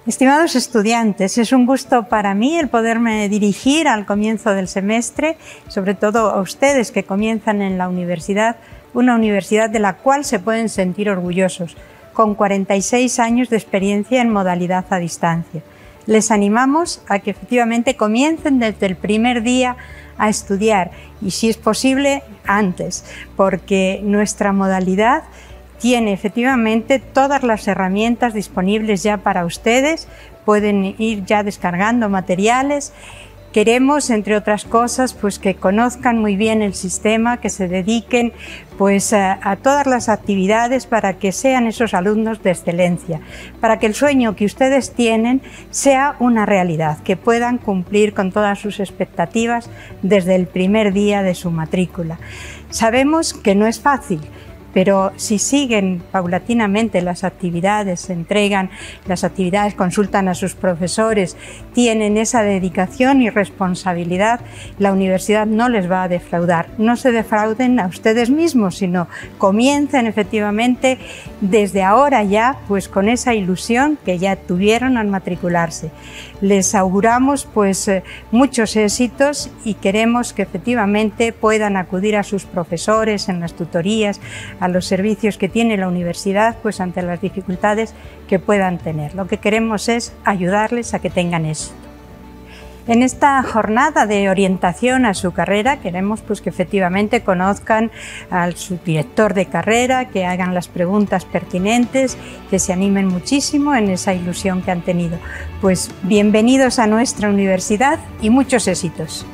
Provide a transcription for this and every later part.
Estimados estudiantes, es un gusto para mí el poderme dirigir al comienzo del semestre, sobre todo a ustedes que comienzan en la universidad, una universidad de la cual se pueden sentir orgullosos, con 46 años de experiencia en modalidad a distancia. Les animamos a que efectivamente comiencen desde el primer día a estudiar y, si es posible, antes, porque nuestra modalidad tiene efectivamente todas las herramientas disponibles ya para ustedes, pueden ir ya descargando materiales. Queremos, entre otras cosas, pues que conozcan muy bien el sistema, que se dediquen pues a todas las actividades para que sean esos alumnos de excelencia, para que el sueño que ustedes tienen sea una realidad, que puedan cumplir con todas sus expectativas desde el primer día de su matrícula. Sabemos que no es fácil, pero si siguen paulatinamente las actividades, se entregan las actividades, consultan a sus profesores, tienen esa dedicación y responsabilidad, la universidad no les va a defraudar. No se defrauden a ustedes mismos, sino comiencen efectivamente desde ahora ya, pues con esa ilusión que ya tuvieron al matricularse. Les auguramos pues muchos éxitos y queremos que efectivamente puedan acudir a sus profesores en las tutorías, a los servicios que tiene la universidad, pues ante las dificultades que puedan tener. Lo que queremos es ayudarles a que tengan éxito. En esta jornada de orientación a su carrera queremos pues que efectivamente conozcan al subdirector de carrera, que hagan las preguntas pertinentes, que se animen muchísimo en esa ilusión que han tenido. Pues bienvenidos a nuestra universidad y muchos éxitos.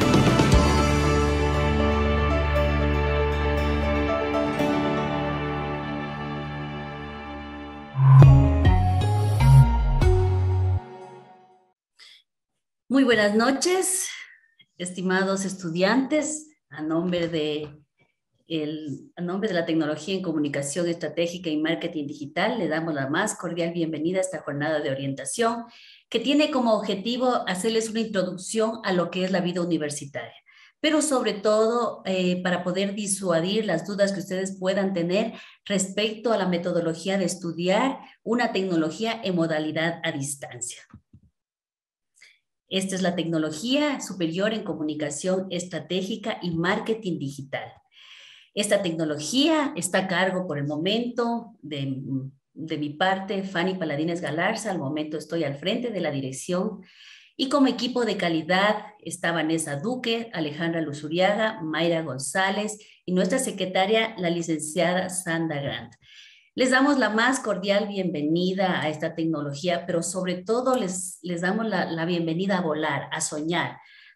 Muy buenas noches, estimados estudiantes. A nombre de la Tecnología en Comunicación Estratégica y Marketing Digital, le damos la más cordial bienvenida a esta jornada de orientación que tiene como objetivo hacerles una introducción a lo que es la vida universitaria, pero sobre todo para poder disuadir las dudas que ustedes puedan tener respecto a la metodología de estudiar una tecnología en modalidad a distancia. Esta es la Tecnología Superior en Comunicación Estratégica y Marketing Digital. Esta tecnología está a cargo por el momento de mi parte, Fanny Paladines Galarza. Al momento estoy al frente de la dirección y como equipo de calidad está Vanessa Duque, Alejandra Luzuriaga, Mayra González y nuestra secretaria, la licenciada Sandra Grant. Les damos la más cordial bienvenida a esta tecnología, pero sobre todo les damos la bienvenida a volar, a soñar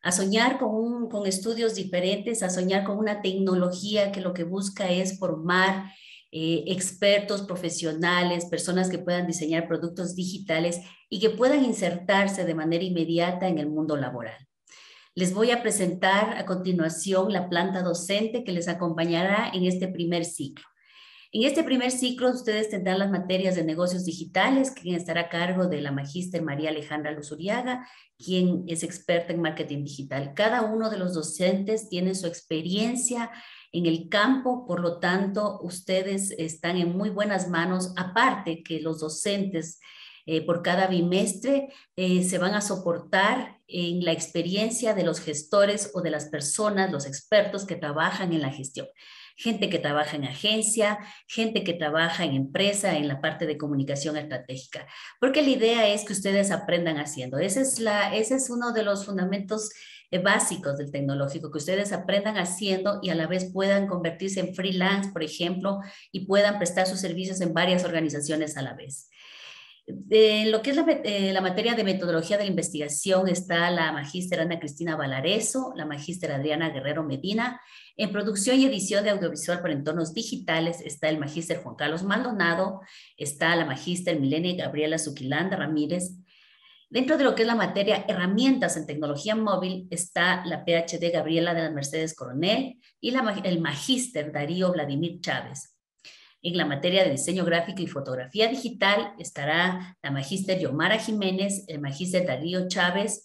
con estudios diferentes, a soñar con una tecnología que lo que busca es formar expertos profesionales, personas que puedan diseñar productos digitales y que puedan insertarse de manera inmediata en el mundo laboral. Les voy a presentar a continuación la planta docente que les acompañará en este primer ciclo. En este primer ciclo ustedes tendrán las materias de negocios digitales, quien estará a cargo de la magíster María Alejandra Luzuriaga, quien es experta en marketing digital. Cada uno de los docentes tiene su experiencia en el campo, por lo tanto, ustedes están en muy buenas manos, aparte que los docentes por cada bimestre se van a soportar en la experiencia de los gestores o de las personas, los expertos que trabajan en la gestión. Gente que trabaja en agencia, gente que trabaja en empresa, en la parte de comunicación estratégica. Porque la idea es que ustedes aprendan haciendo. Ese es uno de los fundamentos básicos del tecnológico, que ustedes aprendan haciendo y a la vez puedan convertirse en freelance, por ejemplo, y puedan prestar sus servicios en varias organizaciones a la vez. En lo que es la materia de metodología de la investigación está la magíster Ana Cristina Valareso, la magíster Adriana Guerrero Medina. En producción y edición de audiovisual para entornos digitales está el magíster Juan Carlos Maldonado, está la magíster Milene Gabriela Zuquilanda Ramírez. Dentro de lo que es la materia herramientas en tecnología móvil está la PhD Gabriela de las Mercedes Coronel y el magíster Darío Vladimir Chávez. En la materia de diseño gráfico y fotografía digital estará la magíster Yomara Jiménez, el magíster Darío Chávez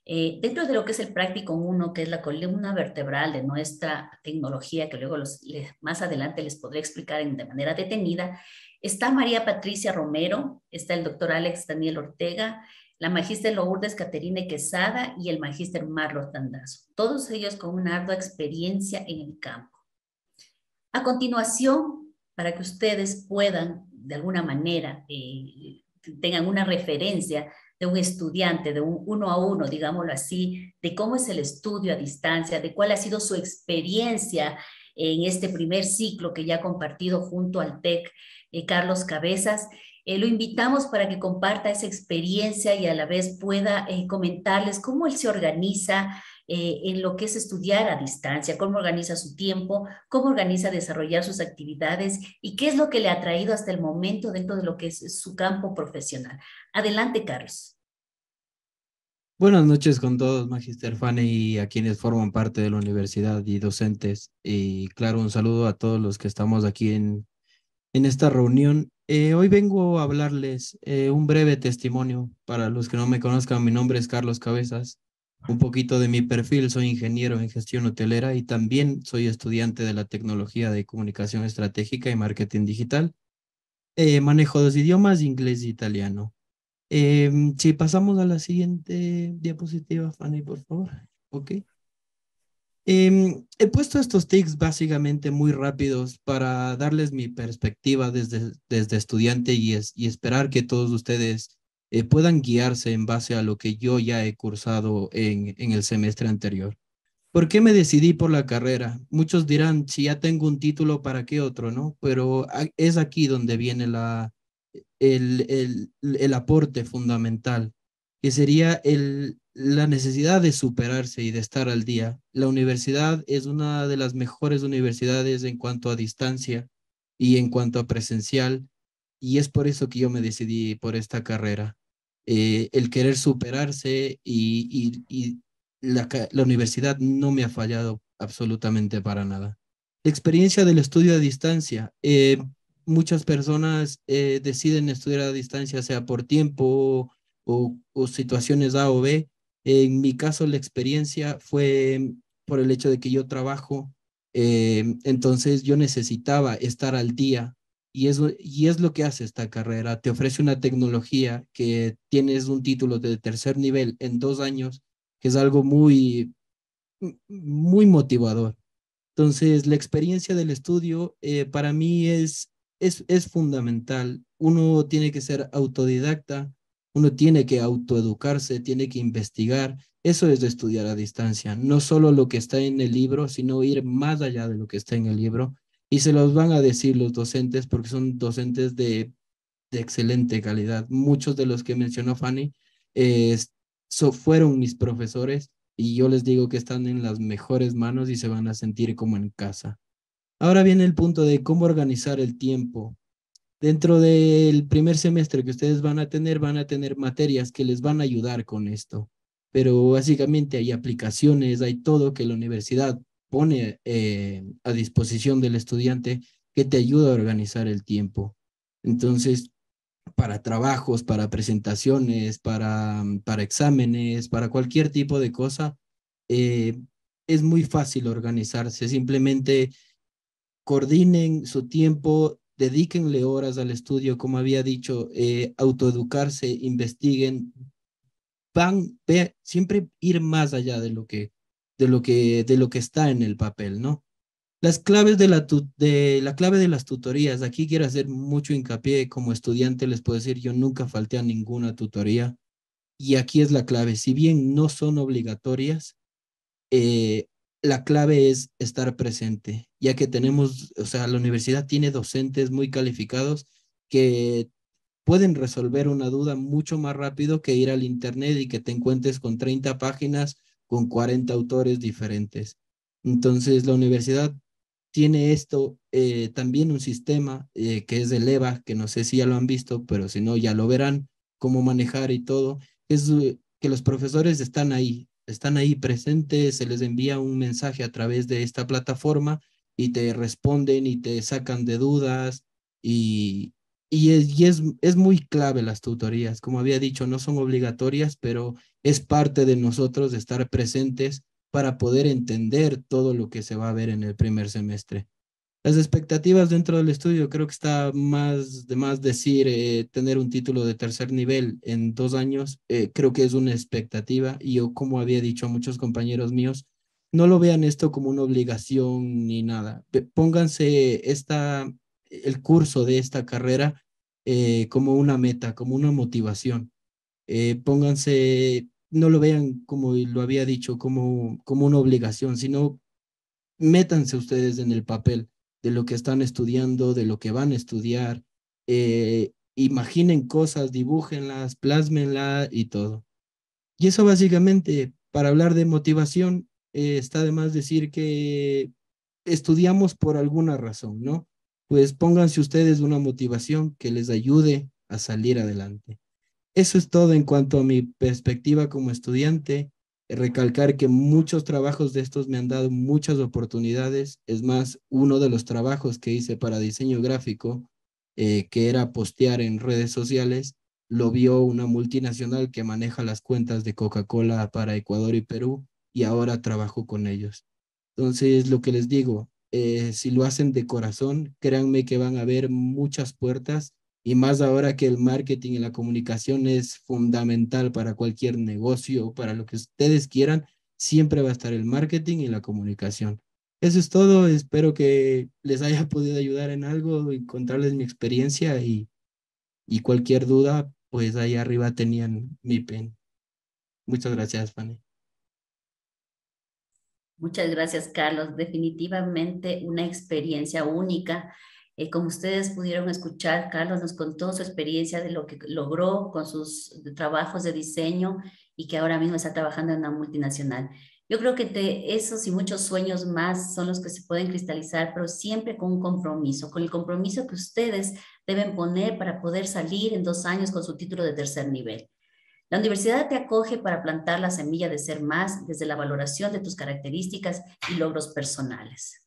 Dentro de lo que es el práctico uno, que es la columna vertebral de nuestra tecnología, que luego más adelante les podré explicar de manera detenida, está María Patricia Romero, está el doctor Alex Daniel Ortega, la magíster Lourdes Caterine Quesada y el magíster Marlos Tandazo, todos ellos con una ardua experiencia en el campo. A continuación, para que ustedes puedan, de alguna manera, tengan una referencia de un estudiante, de un uno a uno, digámoslo así, de cómo es el estudio a distancia, de cuál ha sido su experiencia en este primer ciclo que ya ha compartido junto al TEC Carlos Cabezas. Lo invitamos para que comparta esa experiencia y a la vez pueda comentarles cómo él se organiza en lo que es estudiar a distancia, cómo organiza su tiempo, cómo organiza desarrollar sus actividades y qué es lo que le ha traído hasta el momento dentro de lo que es su campo profesional. Adelante, Carlos. Buenas noches con todos, Magister Fanny, y a quienes forman parte de la universidad y docentes. Y claro, un saludo a todos los que estamos aquí en esta reunión. Hoy vengo a hablarles un breve testimonio. Para los que no me conozcan, mi nombre es Carlos Cabezas. Un poquito de mi perfil: soy ingeniero en gestión hotelera y también soy estudiante de la tecnología de comunicación estratégica y marketing digital. Manejo dos idiomas, inglés e italiano. Si pasamos a la siguiente diapositiva, Fanny, por favor. Ok. He puesto estos tics básicamente muy rápidos para darles mi perspectiva desde estudiante y esperar que todos ustedes puedan guiarse en base a lo que yo ya he cursado en el semestre anterior. ¿Por qué me decidí por la carrera? Muchos dirán, si ya tengo un título, ¿para qué otro, no? Pero es aquí donde viene el aporte fundamental, que sería la necesidad de superarse y de estar al día. La universidad es una de las mejores universidades en cuanto a distancia y en cuanto a presencial, y es por eso que yo me decidí por esta carrera. El querer superarse y la universidad no me ha fallado absolutamente para nada. La experiencia del estudio a distancia. Muchas personas deciden estudiar a distancia, sea por tiempo o situaciones A o B. En mi caso, la experiencia fue por el hecho de que yo trabajo, entonces yo necesitaba estar al día y es lo que hace esta carrera. Te ofrece una tecnología que tienes un título de tercer nivel en 2 años, que es algo muy motivador. Entonces, la experiencia del estudio para mí es fundamental. Uno tiene que ser autodidacta, uno tiene que autoeducarse, tiene que investigar. Eso es de estudiar a distancia, no solo lo que está en el libro, sino ir más allá de lo que está en el libro. Y se los van a decir los docentes porque son docentes de excelente calidad. Muchos de los que mencionó Fanny eh, fueron mis profesores y yo les digo que están en las mejores manos y se van a sentir como en casa. Ahora viene el punto de cómo organizar el tiempo. Dentro del primer semestre que ustedes van a tener materias que les van a ayudar con esto, pero básicamente hay aplicaciones, hay todo que la universidad pone a disposición del estudiante que te ayuda a organizar el tiempo. Entonces, para trabajos, para presentaciones, para exámenes, para cualquier tipo de cosa, eh, es muy fácil organizarse. Simplemente coordinen su tiempo, dedíquenle horas al estudio, como había dicho, autoeducarse, investiguen, siempre ir más allá de lo que está en el papel, ¿no? Las claves la clave de las tutorías. Aquí quiero hacer mucho hincapié. Como estudiante les puedo decir, yo nunca falté a ninguna tutoría y aquí es la clave. Si bien no son obligatorias, la clave es estar presente, ya que tenemos, o sea, la universidad tiene docentes muy calificados que pueden resolver una duda mucho más rápido que ir al internet y que te encuentres con 30 páginas con 40 autores diferentes. Entonces, la universidad tiene esto, también un sistema que es el EVA, que no sé si ya lo han visto, pero si no, ya lo verán, cómo manejar y todo. Es que los profesores están ahí presentes, se les envía un mensaje a través de esta plataforma y te responden y te sacan de dudas y, es muy clave las tutorías. Como había dicho, no son obligatorias, pero es parte de nosotros de estar presentes para poder entender todo lo que se va a ver en el primer semestre. Las expectativas dentro del estudio, creo que está más de más decir tener un título de tercer nivel en 2 años, creo que es una expectativa y yo, como había dicho a muchos compañeros míos, no lo vean esto como una obligación ni nada. Pónganse el curso de esta carrera como una meta, como una motivación. Pónganse, no lo vean como lo había dicho, como una obligación, sino métanse ustedes en el papel de lo que están estudiando, de lo que van a estudiar, imaginen cosas, dibújenlas, plásmenlas y todo. Y eso básicamente, para hablar de motivación, está de más decir que estudiamos por alguna razón, ¿no? Pues pónganse ustedes una motivación que les ayude a salir adelante. Eso es todo en cuanto a mi perspectiva como estudiante. Recalcar que muchos trabajos de estos me han dado muchas oportunidades. Es más, uno de los trabajos que hice para diseño gráfico, que era postear en redes sociales, lo vio una multinacional que maneja las cuentas de Coca-Cola para Ecuador y Perú y ahora trabajo con ellos. Entonces, lo que les digo, si lo hacen de corazón, créanme que van a ver muchas puertas y más ahora que el marketing y la comunicación es fundamental para cualquier negocio, para lo que ustedes quieran, siempre va a estar el marketing y la comunicación. Eso es todo. Espero que les haya podido ayudar en algo y contarles mi experiencia y cualquier duda, pues ahí arriba tenían mi pen. Muchas gracias, Fanny. Muchas gracias, Carlos. Definitivamente una experiencia única. Como ustedes pudieron escuchar, Carlos nos contó su experiencia de lo que logró con sus trabajos de diseño y que ahora mismo está trabajando en una multinacional. Yo creo que de esos y muchos sueños más son los que se pueden cristalizar, pero siempre con un compromiso, con el compromiso que ustedes deben poner para poder salir en 2 años con su título de tercer nivel. La universidad te acoge para plantar la semilla de ser más desde la valoración de tus características y logros personales.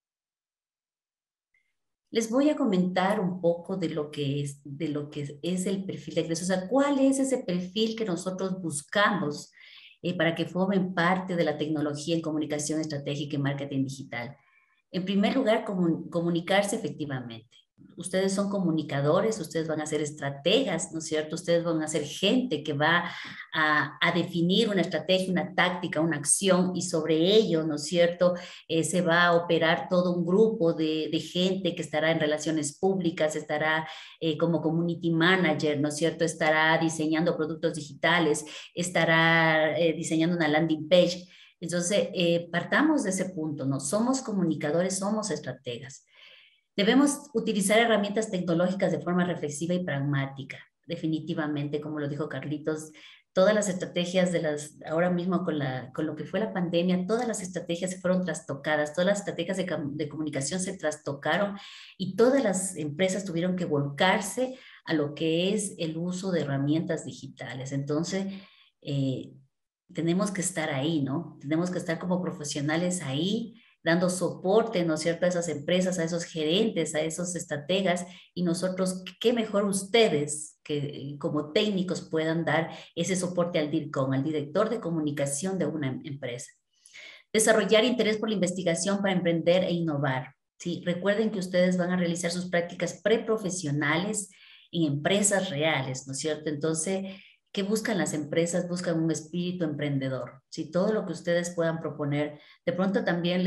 Les voy a comentar un poco de lo que es el perfil de egreso, o sea, cuál es ese perfil que nosotros buscamos para que formen parte de la tecnología en comunicación estratégica y marketing digital. En primer lugar, comunicarse efectivamente. Ustedes son comunicadores, ustedes van a ser estrategas, ¿no es cierto? Ustedes van a ser gente que va a definir una estrategia, una táctica, una acción y sobre ello, ¿no es cierto? Se va a operar todo un grupo de gente que estará en relaciones públicas, estará como community manager, ¿no es cierto? Estará diseñando productos digitales, estará diseñando una landing page. Entonces, partamos de ese punto, ¿no? Somos comunicadores, somos estrategas. Debemos utilizar herramientas tecnológicas de forma reflexiva y pragmática. Definitivamente, como lo dijo Carlitos, todas las estrategias ahora mismo con lo que fue la pandemia, todas las estrategias se fueron trastocadas, todas las estrategias de comunicación se trastocaron y todas las empresas tuvieron que volcarse a lo que es el uso de herramientas digitales. Entonces, eh, tenemos que estar ahí, ¿no? Tenemos que estar como profesionales ahí, dando soporte, ¿no es cierto?, a esas empresas, a esos gerentes, a esos estrategas, y nosotros, qué mejor ustedes que como técnicos puedan dar ese soporte al DIRCOM, al director de comunicación de una empresa. Desarrollar interés por la investigación para emprender e innovar. Sí, recuerden que ustedes van a realizar sus prácticas preprofesionales en empresas reales, ¿no es cierto? Entonces, ¿qué buscan las empresas? Buscan un espíritu emprendedor. Si todo lo que ustedes puedan proponer, de pronto también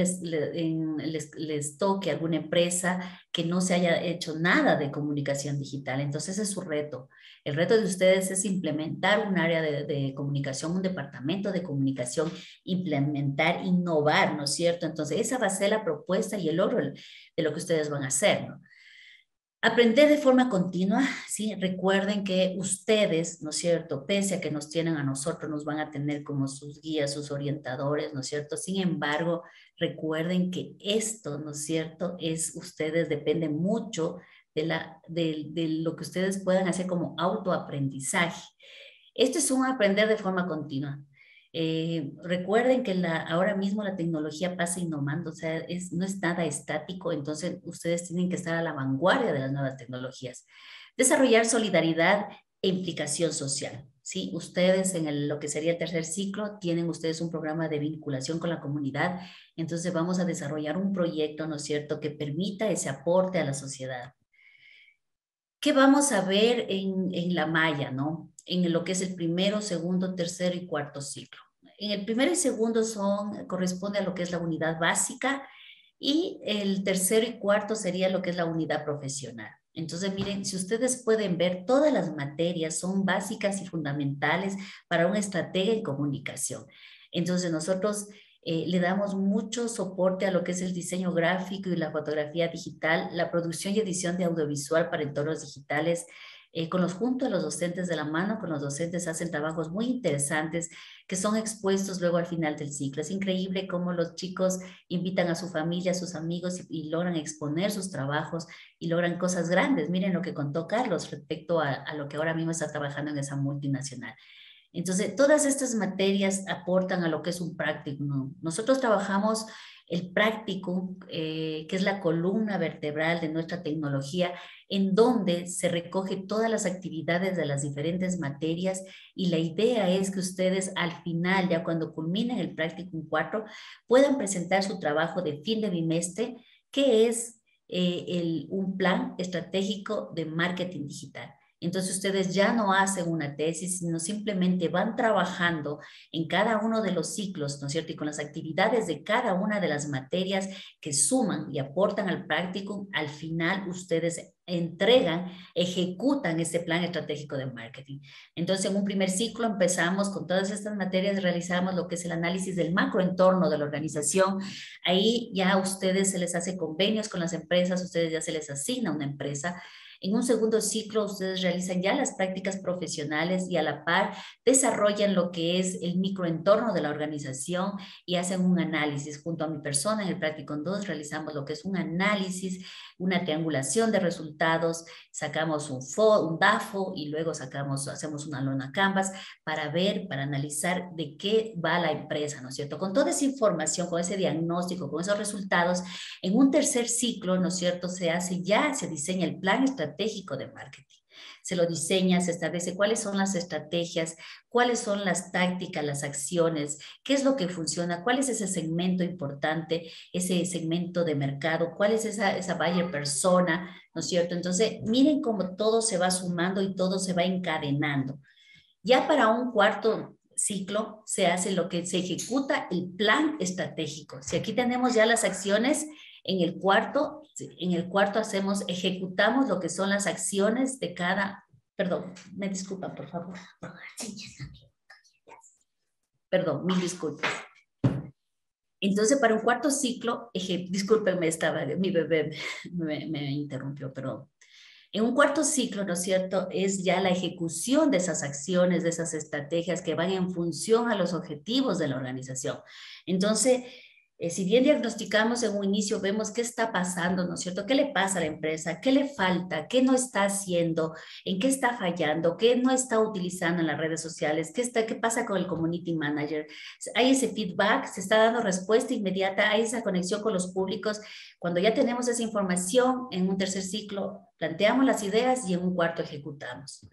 les toque alguna empresa que no se haya hecho nada de comunicación digital. Entonces, ese es su reto. El reto de ustedes es implementar un área de comunicación, un departamento de comunicación, implementar, innovar, ¿no es cierto? Entonces, esa va a ser la propuesta y el logro de lo que ustedes van a hacer, ¿no? Aprender de forma continua, ¿sí? Recuerden que ustedes, ¿no es cierto?, pese a que nos tienen a nosotros, nos van a tener como sus guías, sus orientadores, ¿no es cierto? Sin embargo, recuerden que esto, ¿no es cierto?, ustedes dependen mucho de lo que ustedes puedan hacer como autoaprendizaje. Esto es un aprender de forma continua. Recuerden que ahora mismo la tecnología pasa innovando, o sea, no es nada estático, entonces ustedes tienen que estar a la vanguardia de las nuevas tecnologías. Desarrollar solidaridad e implicación social, ¿sí? Ustedes en lo que sería el tercer ciclo tienen ustedes un programa de vinculación con la comunidad, entonces vamos a desarrollar un proyecto, ¿no es cierto?, que permita ese aporte a la sociedad. ¿Qué vamos a ver en la malla, ¿no? En lo que es el primero, segundo, tercero y cuarto ciclo. En el primero y segundo corresponde a lo que es la unidad básica y el tercero y cuarto sería lo que es la unidad profesional. Entonces, miren, si ustedes pueden ver, todas las materias son básicas y fundamentales para una estrategia en comunicación. Entonces, nosotros le damos mucho soporte a lo que es el diseño gráfico y la fotografía digital, la producción y edición de audiovisual para entornos digitales. Junto a los docentes de la mano, con los docentes hacen trabajos muy interesantes que son expuestos luego al final del ciclo. Es increíble cómo los chicos invitan a su familia, a sus amigos y logran exponer sus trabajos y logran cosas grandes. Miren lo que contó Carlos respecto a lo que ahora mismo está trabajando en esa multinacional. Entonces, todas estas materias aportan a lo que es un práctico, ¿no? Nosotros trabajamos el práctico, que es la columna vertebral de nuestra tecnología, en donde se recoge todas las actividades de las diferentes materias y la idea es que ustedes al final, ya cuando culminen el práctico 4, puedan presentar su trabajo de fin de bimestre, que es un plan estratégico de marketing digital. Entonces ustedes ya no hacen una tesis, sino simplemente van trabajando en cada uno de los ciclos, ¿no es cierto? Y con las actividades de cada una de las materias que suman y aportan al práctico, al final ustedes entregan, ejecutan ese plan estratégico de marketing. Entonces en un primer ciclo empezamos con todas estas materias, realizamos lo que es el análisis del macroentorno de la organización. Ahí ya a ustedes se les hace convenios con las empresas, ustedes ya se les asigna una empresa. En un segundo ciclo, ustedes realizan ya las prácticas profesionales y a la par desarrollan lo que es el microentorno de la organización y hacen un análisis. Junto a mi persona en el práctico 2 realizamos lo que es un análisis, una triangulación de resultados, sacamos un DAFO y luego hacemos una lona Canvas para ver, para analizar de qué va la empresa, ¿no es cierto? Con toda esa información, con ese diagnóstico, con esos resultados, en un tercer ciclo, ¿no es cierto?, se diseña el plan estratégico de marketing. Se lo diseña, se establece cuáles son las estrategias, cuáles son las tácticas, las acciones, qué es lo que funciona, cuál es ese segmento importante, ese segmento de mercado, cuál es esa buyer persona, ¿no es cierto? Entonces, miren cómo todo se va sumando y todo se va encadenando. Ya para un cuarto ciclo se hace lo que se ejecuta el plan estratégico. Si aquí tenemos ya las acciones, en el cuarto ejecutamos lo que son las acciones de cada, perdón, me disculpan por favor. Perdón, mil disculpas. Entonces, para un cuarto ciclo, discúlpenme, mi bebé me interrumpió, pero en un cuarto ciclo, ¿no es cierto?, es ya la ejecución de esas acciones, de esas estrategias que van en función a los objetivos de la organización. Entonces, si bien diagnosticamos en un inicio, vemos qué está pasando, ¿no es cierto?, qué le pasa a la empresa, qué le falta, qué no está haciendo, en qué está fallando, qué no está utilizando en las redes sociales, qué pasa con el community manager. Hay ese feedback, se está dando respuesta inmediata, hay esa conexión con los públicos. Cuando ya tenemos esa información, en un tercer ciclo planteamos las ideas y en un cuarto ejecutamos.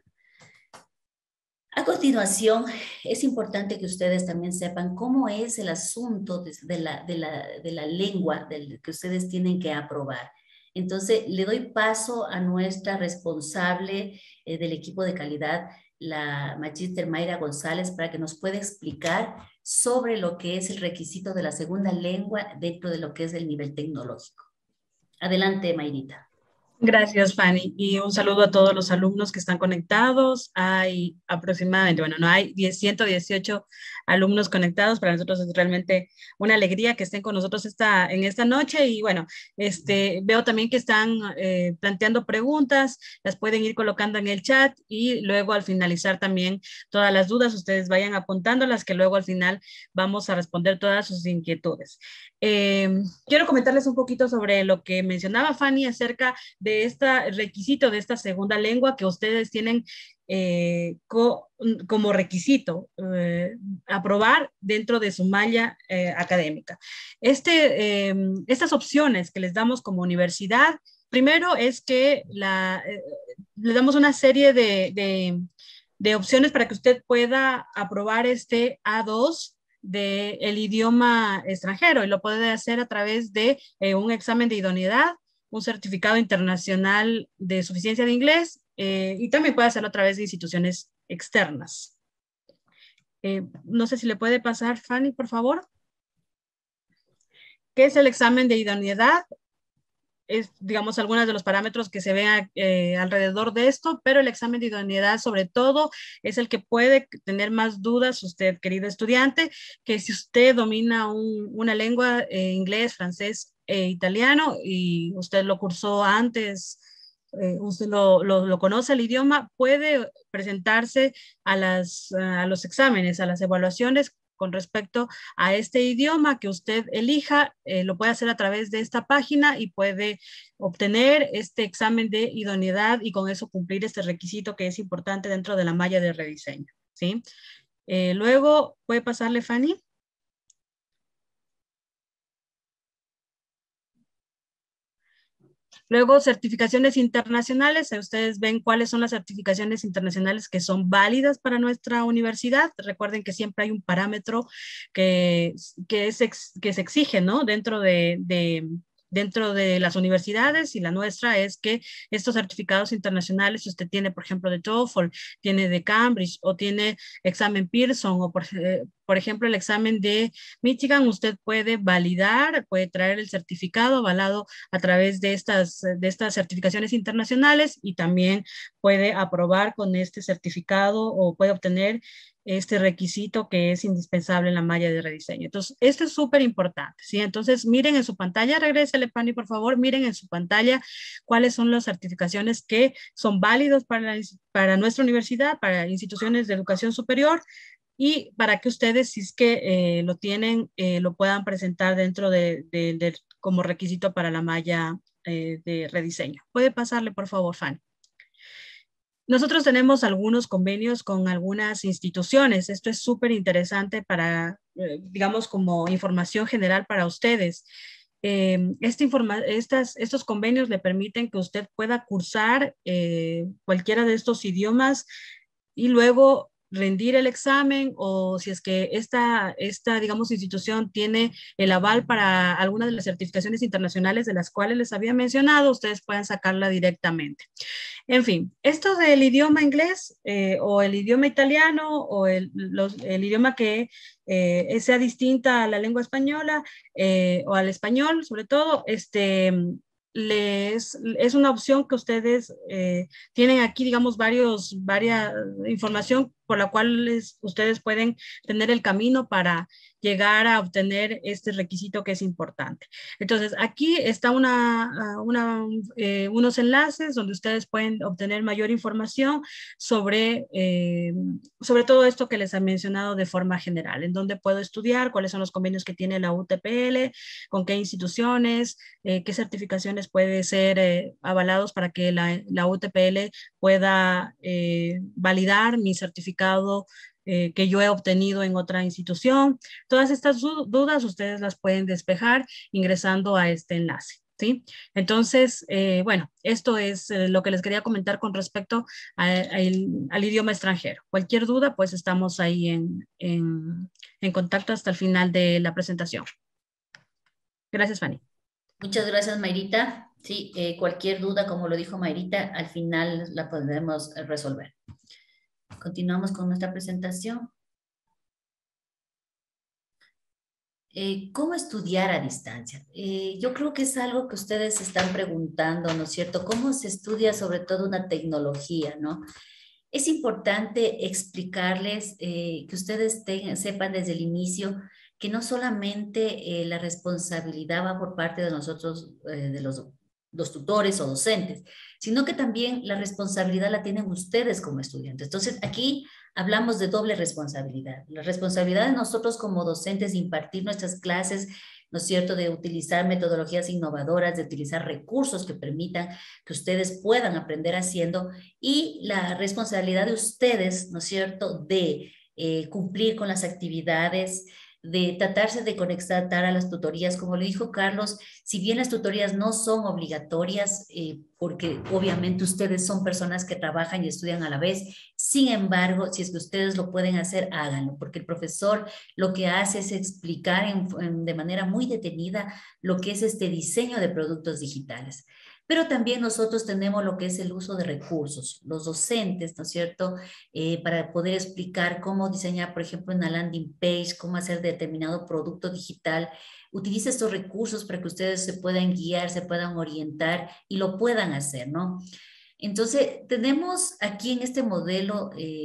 A continuación, es importante que ustedes también sepan cómo es el asunto de la lengua que ustedes tienen que aprobar. Entonces, le doy paso a nuestra responsable del equipo de calidad, la Magíster Mayra González, para que nos pueda explicar sobre lo que es el requisito de la segunda lengua dentro de lo que es el nivel tecnológico. Adelante, Mayrita. Gracias, Fanny, y un saludo a todos los alumnos que están conectados. Hay aproximadamente, bueno, no hay 118 alumnos conectados. Para nosotros es realmente una alegría que estén con nosotros en esta noche. Y bueno, veo también que están planteando preguntas, las pueden ir colocando en el chat y luego al finalizar también todas las dudas, ustedes vayan apuntándolas, que luego al final vamos a responder todas sus inquietudes. Quiero comentarles un poquito sobre lo que mencionaba Fanny acerca de este requisito de esta segunda lengua que ustedes tienen como requisito aprobar dentro de su malla académica. Estas opciones que les damos como universidad, primero es que le damos una serie de opciones para que usted pueda aprobar este A2 del idioma extranjero, y lo puede hacer a través de un examen de idoneidad, un certificado internacional de suficiencia de inglés, y también puede hacerlo a través de instituciones externas. No sé si le puede pasar, Fanny, por favor. ¿Qué es el examen de idoneidad? Es, digamos, algunos de los parámetros que se ven alrededor de esto, pero el examen de idoneidad sobre todo es el que puede tener más dudas usted, querido estudiante, que si usted domina una lengua, inglés, francés e italiano, y usted lo cursó antes, usted lo conoce el idioma, puede presentarse a los exámenes, a las evaluaciones con respecto a este idioma que usted elija. Lo puede hacer a través de esta página y puede obtener este examen de idoneidad y con eso cumplir este requisito que es importante dentro de la malla de rediseño, ¿sí? Luego, ¿puede pasarle, Fanny? Luego, certificaciones internacionales. Ustedes ven cuáles son las certificaciones internacionales que son válidas para nuestra universidad. Recuerden que siempre hay un parámetro que se exige, ¿no? Dentro de las universidades, y la nuestra es que estos certificados internacionales, si usted tiene, por ejemplo, de TOEFL, tiene de Cambridge o tiene examen Pearson o por ejemplo, el examen de Michigan, usted puede validar, puede traer el certificado avalado a través de estas certificaciones internacionales, y también puede aprobar con este certificado o puede obtener este requisito que es indispensable en la malla de rediseño. Entonces, esto es súper importante, ¿sí? Entonces, miren en su pantalla, regrésale, Pani, por favor, miren en su pantalla cuáles son las certificaciones que son válidas para nuestra universidad, para instituciones de educación superior, y para que ustedes, si es que lo tienen, lo puedan presentar dentro como requisito para la malla de rediseño. ¿Puede pasarle, por favor, Fanny? Nosotros tenemos algunos convenios con algunas instituciones. Esto es súper interesante para, digamos, como información general para ustedes. Estos convenios le permiten que usted pueda cursar cualquiera de estos idiomas y luego rendir el examen, o si es que esta digamos, institución tiene el aval para alguna de las certificaciones internacionales de las cuales les había mencionado, ustedes pueden sacarla directamente. En fin, esto del idioma inglés o el idioma italiano o el idioma que sea distinta a la lengua española o al español, sobre todo, es una opción que ustedes tienen aquí, digamos, varias información por la cual ustedes pueden tener el camino para llegar a obtener este requisito que es importante. Entonces, aquí está unos enlaces donde ustedes pueden obtener mayor información sobre todo esto que les he mencionado de forma general, en dónde puedo estudiar, cuáles son los convenios que tiene la UTPL, con qué instituciones, qué certificaciones pueden ser avalados para que la UTPL pueda validar mi certificado que yo he obtenido en otra institución. Todas estas dudas ustedes las pueden despejar ingresando a este enlace, ¿sí? Entonces, bueno, esto es lo que les quería comentar con respecto al idioma extranjero. Cualquier duda, pues estamos ahí en contacto hasta el final de la presentación. Gracias, Fanny. Muchas gracias, Mayrita. Sí, cualquier duda, como lo dijo Mayrita, al final la podemos resolver. Continuamos con nuestra presentación. ¿Cómo estudiar a distancia? Yo creo que es algo que ustedes se están preguntando, ¿no es cierto? ¿Cómo se estudia sobre todo una tecnología, no? Es importante explicarles que ustedes sepan desde el inicio que no solamente la responsabilidad va por parte de nosotros, de los tutores o docentes, sino que también la responsabilidad la tienen ustedes como estudiantes. Entonces, aquí hablamos de doble responsabilidad. La responsabilidad de nosotros como docentes de impartir nuestras clases ¿no es cierto?, de utilizar metodologías innovadoras, de utilizar recursos que permitan que ustedes puedan aprender haciendo, y la responsabilidad de ustedes, ¿no es cierto?, de cumplir con las actividades, de tratarse de conectar a las tutorías. Como le dijo Carlos, si bien las tutorías no son obligatorias, porque obviamente ustedes son personas que trabajan y estudian a la vez, sin embargo, si es que ustedes lo pueden hacer, háganlo, porque el profesor lo que hace es explicar de manera muy detenida lo que es este diseño de productos digitales. Pero también nosotros tenemos lo que es el uso de recursos, los docentes, ¿no es cierto?, para poder explicar cómo diseñar, por ejemplo, una landing page, cómo hacer determinado producto digital. Utilice estos recursos para que ustedes se puedan guiar, se puedan orientar y lo puedan hacer, ¿no? Entonces, tenemos aquí en este modelo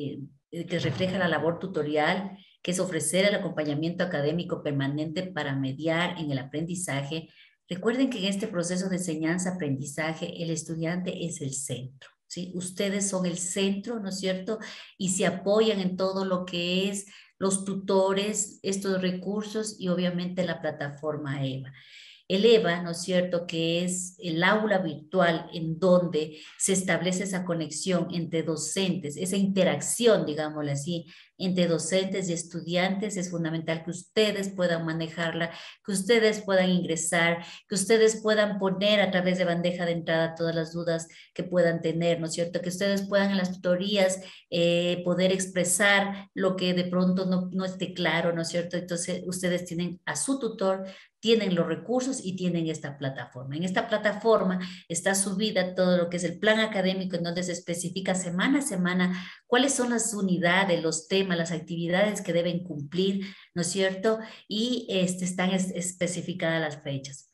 que refleja la labor tutorial, que es ofrecer el acompañamiento académico permanente para mediar en el aprendizaje. Recuerden que en este proceso de enseñanza-aprendizaje el estudiante es el centro, ¿sí? Ustedes son el centro, ¿no es cierto? Y se apoyan en todo lo que es los tutores, estos recursos y obviamente la plataforma EVA. El EVA, ¿no es cierto?, que es el aula virtual en donde se establece esa conexión entre docentes, esa interacción, digámoslo así, entre docentes y estudiantes. Es fundamental que ustedes puedan manejarla, que ustedes puedan ingresar, que ustedes puedan poner a través de bandeja de entrada todas las dudas que puedan tener, ¿no es cierto?, que ustedes puedan en las tutorías poder expresar lo que de pronto no esté claro, ¿no es cierto? Entonces ustedes tienen a su tutor, tienen los recursos y tienen esta plataforma. En esta plataforma está subida todo lo que es el plan académico, en donde se especifica semana a semana cuáles son las unidades, los temas, las actividades que deben cumplir, ¿no es cierto? Y están especificadas las fechas.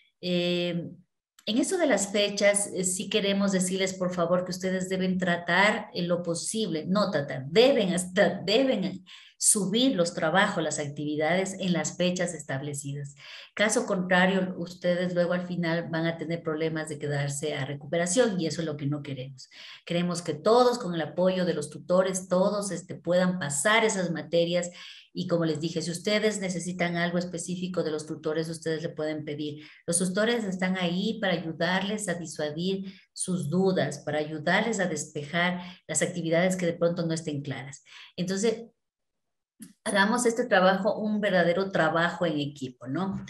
En eso de las fechas, sí queremos decirles, por favor, que ustedes deben tratar en lo posible, no tratar, deben subir los trabajos, las actividades en las fechas establecidas. Caso contrario, ustedes luego al final van a tener problemas de quedarse a recuperación y eso es lo que no queremos. Queremos que todos, con el apoyo de los tutores, todos puedan pasar esas materias. Y como les dije, si ustedes necesitan algo específico de los tutores, ustedes le pueden pedir. Los tutores están ahí para ayudarles a disuadir sus dudas, para ayudarles a despejar las actividades que de pronto no estén claras. Entonces, hagamos este trabajo un verdadero trabajo en equipo, ¿no?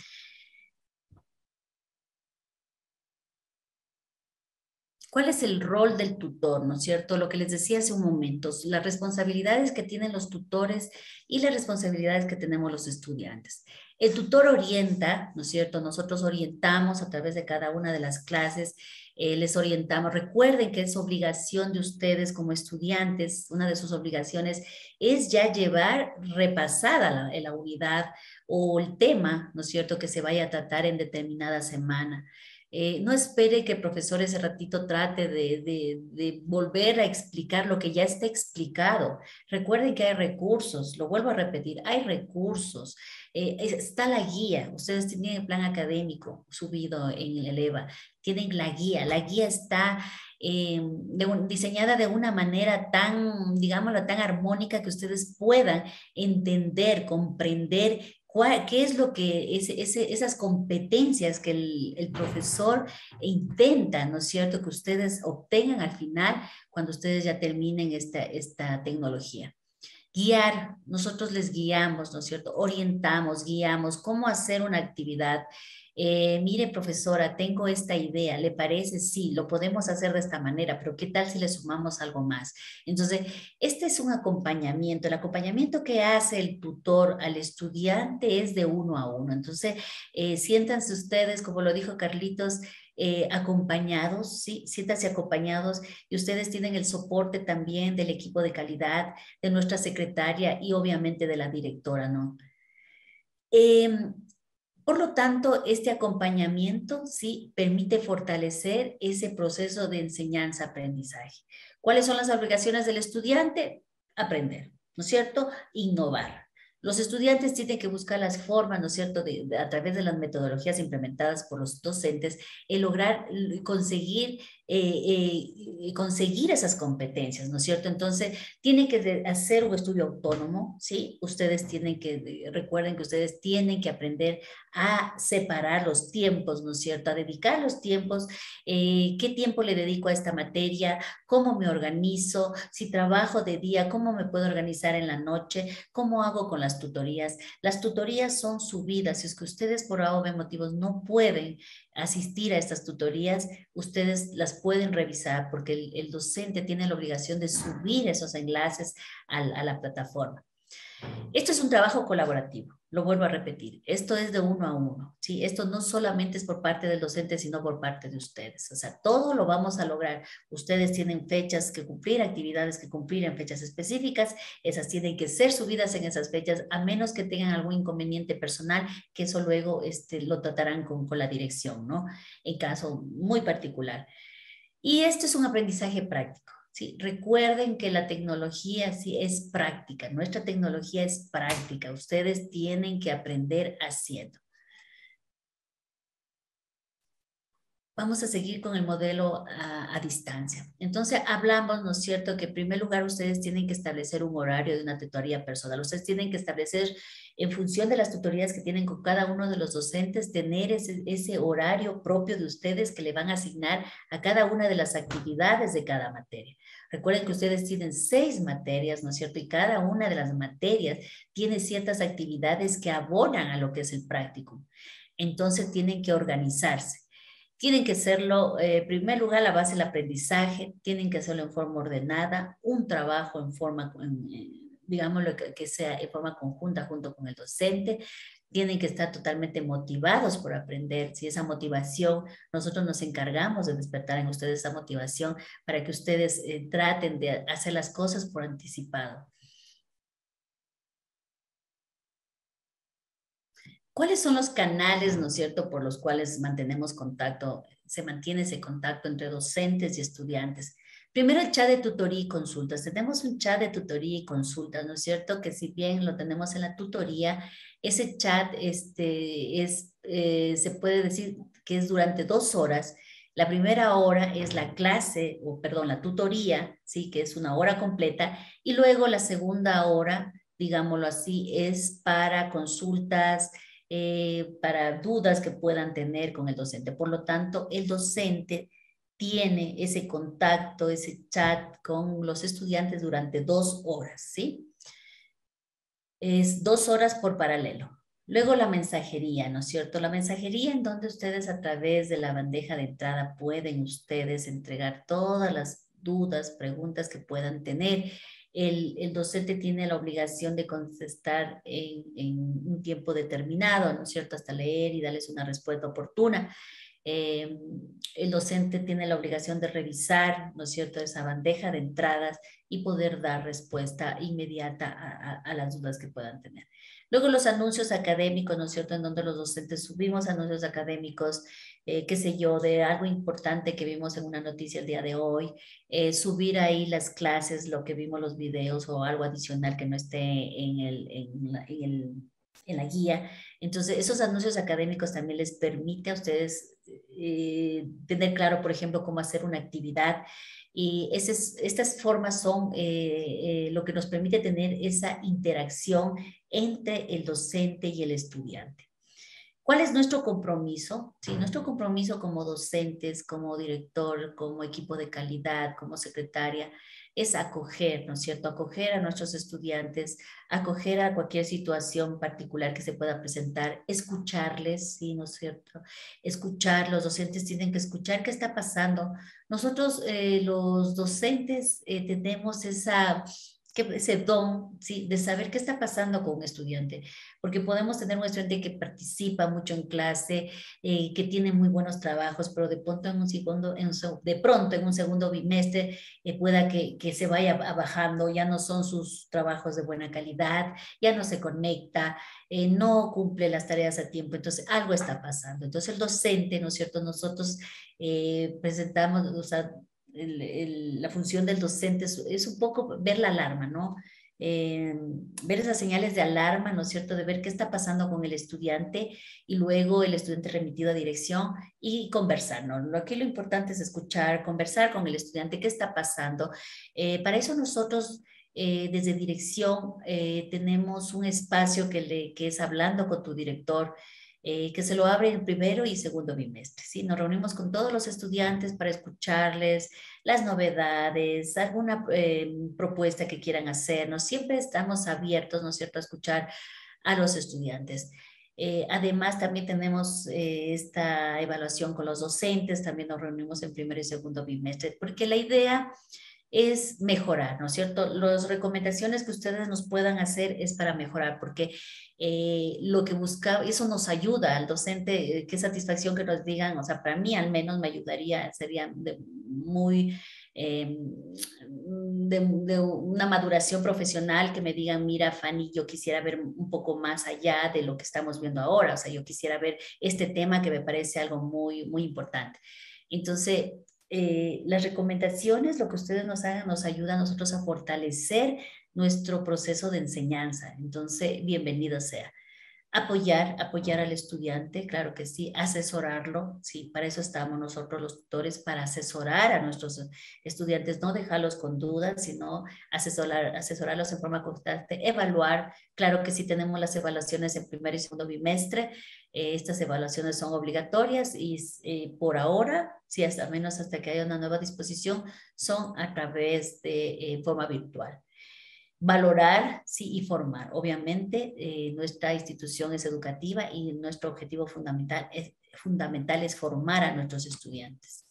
¿Cuál es el rol del tutor, no es cierto? Lo que les decía hace un momento, las responsabilidades que tienen los tutores y las responsabilidades que tenemos los estudiantes. El tutor orienta, ¿no es cierto? Nosotros orientamos a través de cada una de las clases, les orientamos. Recuerden que es obligación de ustedes como estudiantes, una de sus obligaciones es ya llevar repasada la unidad o el tema, ¿no es cierto?, que se vaya a tratar en determinada semana. No espere que el profesor ese ratito trate de volver a explicar lo que ya está explicado. Recuerden que hay recursos, lo vuelvo a repetir, hay recursos. Está la guía, ustedes tienen el plan académico subido en el EVA, tienen la guía está diseñada de una manera tan, digámoslo, tan armónica que ustedes puedan entender, comprender qué es lo que esas competencias que el profesor intenta, ¿no es cierto?, que ustedes obtengan al final cuando ustedes ya terminen esta tecnología. Guiar, nosotros les guiamos, ¿no es cierto?, orientamos, guiamos cómo hacer una actividad. Mire, profesora, tengo esta idea, ¿le parece? Sí, lo podemos hacer de esta manera, pero ¿qué tal si le sumamos algo más? Entonces, este es un acompañamiento. El acompañamiento que hace el tutor al estudiante es de 1 a 1. Entonces, siéntanse ustedes, como lo dijo Carlitos, acompañados, ¿sí? Siéntanse acompañados y ustedes tienen el soporte también del equipo de calidad, de nuestra secretaria y obviamente de la directora, ¿no? Por lo tanto, este acompañamiento sí permite fortalecer ese proceso de enseñanza-aprendizaje. ¿Cuáles son las obligaciones del estudiante? Aprender, ¿no es cierto? Innovar. Los estudiantes tienen que buscar las formas, ¿no es cierto?, a través de las metodologías implementadas por los docentes, lograr conseguir conseguir esas competencias, ¿no es cierto? Entonces, tienen que hacer un estudio autónomo, ¿sí? Ustedes tienen que, recuerden que ustedes tienen que aprender a separar los tiempos, ¿no es cierto? A dedicar los tiempos, qué tiempo le dedico a esta materia, cómo me organizo, si trabajo de día, cómo me puedo organizar en la noche, cómo hago con las tutorías. Las tutorías son subidas, si es que ustedes por A o B motivos no pueden asistir a estas tutorías, ustedes las pueden revisar porque el docente tiene la obligación de subir esos enlaces a la plataforma. Esto es un trabajo colaborativo, lo vuelvo a repetir, esto es de uno a uno, ¿sí? Esto no solamente es por parte del docente, sino por parte de ustedes, o sea, todo lo vamos a lograr. Ustedes tienen fechas que cumplir, actividades que cumplir en fechas específicas, esas tienen que ser subidas en esas fechas, a menos que tengan algún inconveniente personal, que eso luego lo tratarán con la dirección, ¿no? En caso muy particular. Y esto es un aprendizaje práctico. ¿Sí? Recuerden que la tecnología sí es práctica, nuestra tecnología es práctica, ustedes tienen que aprender haciendo. Vamos a seguir con el modelo a distancia. Entonces hablamos, ¿no es cierto?, que en primer lugar ustedes tienen que establecer un horario de una tutoría personal. Ustedes tienen que establecer, en función de las tutorías que tienen con cada uno de los docentes, tener ese horario propio de ustedes que le van a asignar a cada una de las actividades de cada materia. Recuerden que ustedes tienen 6 materias, ¿no es cierto? Y cada una de las materias tiene ciertas actividades que abonan a lo que es el práctico. Entonces tienen que organizarse. Tienen que hacerlo, en primer lugar, la base del aprendizaje, tienen que hacerlo en forma ordenada, un trabajo en forma, digámoslo, que sea en forma conjunta junto con el docente. Tienen que estar totalmente motivados por aprender. Si esa motivación, nosotros nos encargamos de despertar en ustedes esa motivación para que ustedes traten de hacer las cosas por anticipado. ¿Cuáles son los canales, no es cierto, por los cuales mantenemos contacto, se mantiene ese contacto entre docentes y estudiantes? Primero, el chat de tutoría y consultas. Tenemos un chat de tutoría y consultas, ¿no es cierto? Que si bien lo tenemos en la tutoría, ese chat se puede decir que es durante 2 horas. La primera hora es la clase, o perdón, la tutoría, ¿sí? Que es una hora completa. Y luego la segunda hora, digámoslo así, es para consultas, para dudas que puedan tener con el docente. Por lo tanto, el docente tiene ese contacto, ese chat con los estudiantes durante 2 horas, ¿sí? Es 2 horas por paralelo. Luego la mensajería, ¿no es cierto? La mensajería en donde ustedes a través de la bandeja de entrada pueden ustedes entregar todas las dudas, preguntas que puedan tener. El docente tiene la obligación de contestar en un tiempo determinado, ¿no es cierto? Hasta leer y darles una respuesta oportuna. El docente tiene la obligación de revisar, ¿no es cierto?, esa bandeja de entradas y poder dar respuesta inmediata a las dudas que puedan tener. Luego los anuncios académicos, ¿no es cierto?, en donde los docentes subimos anuncios académicos, qué sé yo, de algo importante que vimos en una noticia el día de hoy, subir ahí las clases, lo que vimos los videos o algo adicional que no esté en la guía. Entonces, esos anuncios académicos también les permite a ustedes tener claro, por ejemplo, cómo hacer una actividad. Y estas formas son lo que nos permite tener esa interacción entre el docente y el estudiante. ¿Cuál es nuestro compromiso? Sí, nuestro compromiso como docentes, como director, como equipo de calidad, como secretaria, es acoger, ¿no es cierto? Acoger a nuestros estudiantes, acoger a cualquier situación particular que se pueda presentar, escucharles, ¿sí? ¿No es cierto? Escuchar, los docentes tienen que escuchar qué está pasando. Nosotros, los docentes, tenemos ese don, ¿sí?, de saber qué está pasando con un estudiante, porque podemos tener un estudiante que participa mucho en clase, que tiene muy buenos trabajos, pero de pronto en un segundo bimestre pueda que se vaya bajando, ya no son sus trabajos de buena calidad, ya no se conecta, no cumple las tareas a tiempo, entonces algo está pasando. Entonces el docente, ¿no es cierto?, nosotros presentamos, o sea, la función del docente es un poco ver la alarma, ¿no? ver esas señales de alarma, ¿no es cierto?, de ver qué está pasando con el estudiante y luego el estudiante remitido a dirección y conversar, ¿no? Aquí lo importante es escuchar, conversar con el estudiante, qué está pasando. Para eso nosotros desde dirección tenemos un espacio que es hablando con tu director, que se lo abre en primero y segundo bimestre, ¿sí? Nos reunimos con todos los estudiantes para escucharles las novedades, alguna propuesta que quieran hacernos. Siempre estamos abiertos, ¿no es cierto?, a escuchar a los estudiantes. Además, también tenemos esta evaluación con los docentes, también nos reunimos en primero y segundo bimestre, porque la idea es mejorar, ¿no es cierto? Las recomendaciones que ustedes nos puedan hacer es para mejorar, porque lo que busca, eso nos ayuda al docente, qué satisfacción que nos digan, o sea, para mí al menos me ayudaría, sería muy de una maduración profesional que me digan, mira, Fanny, yo quisiera ver un poco más allá de lo que estamos viendo ahora, o sea, yo quisiera ver este tema que me parece algo muy, muy importante. Entonces, las recomendaciones, lo que ustedes nos hagan, nos ayuda a nosotros a fortalecer nuestro proceso de enseñanza. Entonces, bienvenido sea. Apoyar al estudiante, claro que sí, asesorarlo, sí, para eso estamos nosotros los tutores, para asesorar a nuestros estudiantes, no dejarlos con dudas, sino asesorarlos en forma constante, evaluar, claro que sí tenemos las evaluaciones en primer y segundo bimestre, estas evaluaciones son obligatorias y por ahora, sí, hasta menos hasta que haya una nueva disposición, son a través de forma virtual. Valorar, sí, y formar. Obviamente, nuestra institución es educativa y nuestro objetivo fundamental es formar a nuestros estudiantes.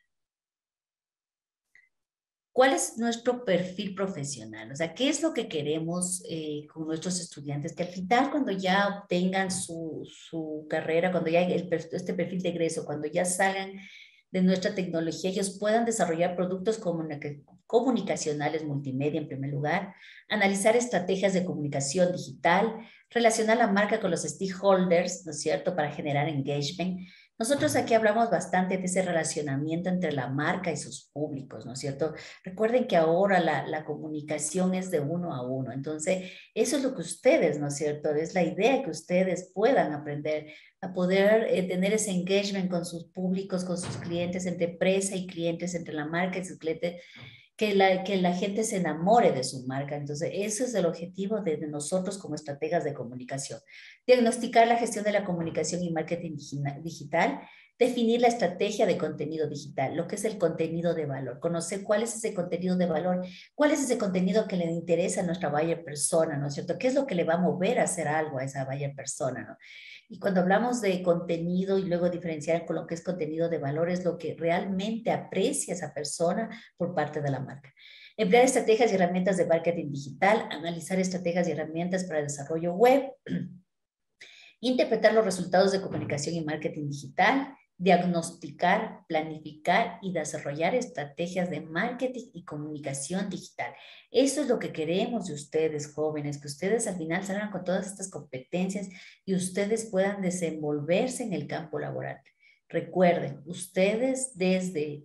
¿Cuál es nuestro perfil profesional? O sea, ¿qué es lo que queremos con nuestros estudiantes? Que al final, cuando ya obtengan su carrera, cuando ya este perfil de egreso, cuando ya salgan de nuestra tecnología, ellos puedan desarrollar productos comunicacionales multimedia en primer lugar, analizar estrategias de comunicación digital, relacionar la marca con los stakeholders, ¿no es cierto?, para generar engagement. Nosotros aquí hablamos bastante de ese relacionamiento entre la marca y sus públicos, ¿no es cierto? Recuerden que ahora la comunicación es de uno a uno, entonces eso es lo que ustedes, ¿no es cierto? Es la idea que ustedes puedan aprender a poder tener ese engagement con sus públicos, con sus clientes, entre empresa y clientes, entre la marca y sus clientes, que la gente se enamore de su marca. Entonces, ese es el objetivo de nosotros como estrategas de comunicación. Diagnosticar la gestión de la comunicación y marketing digital, definir la estrategia de contenido digital, lo que es el contenido de valor, conocer cuál es ese contenido de valor, cuál es ese contenido que le interesa a nuestra buyer persona, ¿no es cierto? ¿Qué es lo que le va a mover a hacer algo a esa buyer persona, ¿no? Y cuando hablamos de contenido y luego diferenciar con lo que es contenido de valor, es lo que realmente aprecia esa persona por parte de la marca. Emplear estrategias y herramientas de marketing digital, analizar estrategias y herramientas para el desarrollo web, interpretar los resultados de comunicación y marketing digital, diagnosticar, planificar y desarrollar estrategias de marketing y comunicación digital. Eso es lo que queremos de ustedes, jóvenes, que ustedes al final salgan con todas estas competencias y ustedes puedan desenvolverse en el campo laboral. Recuerden, ustedes desde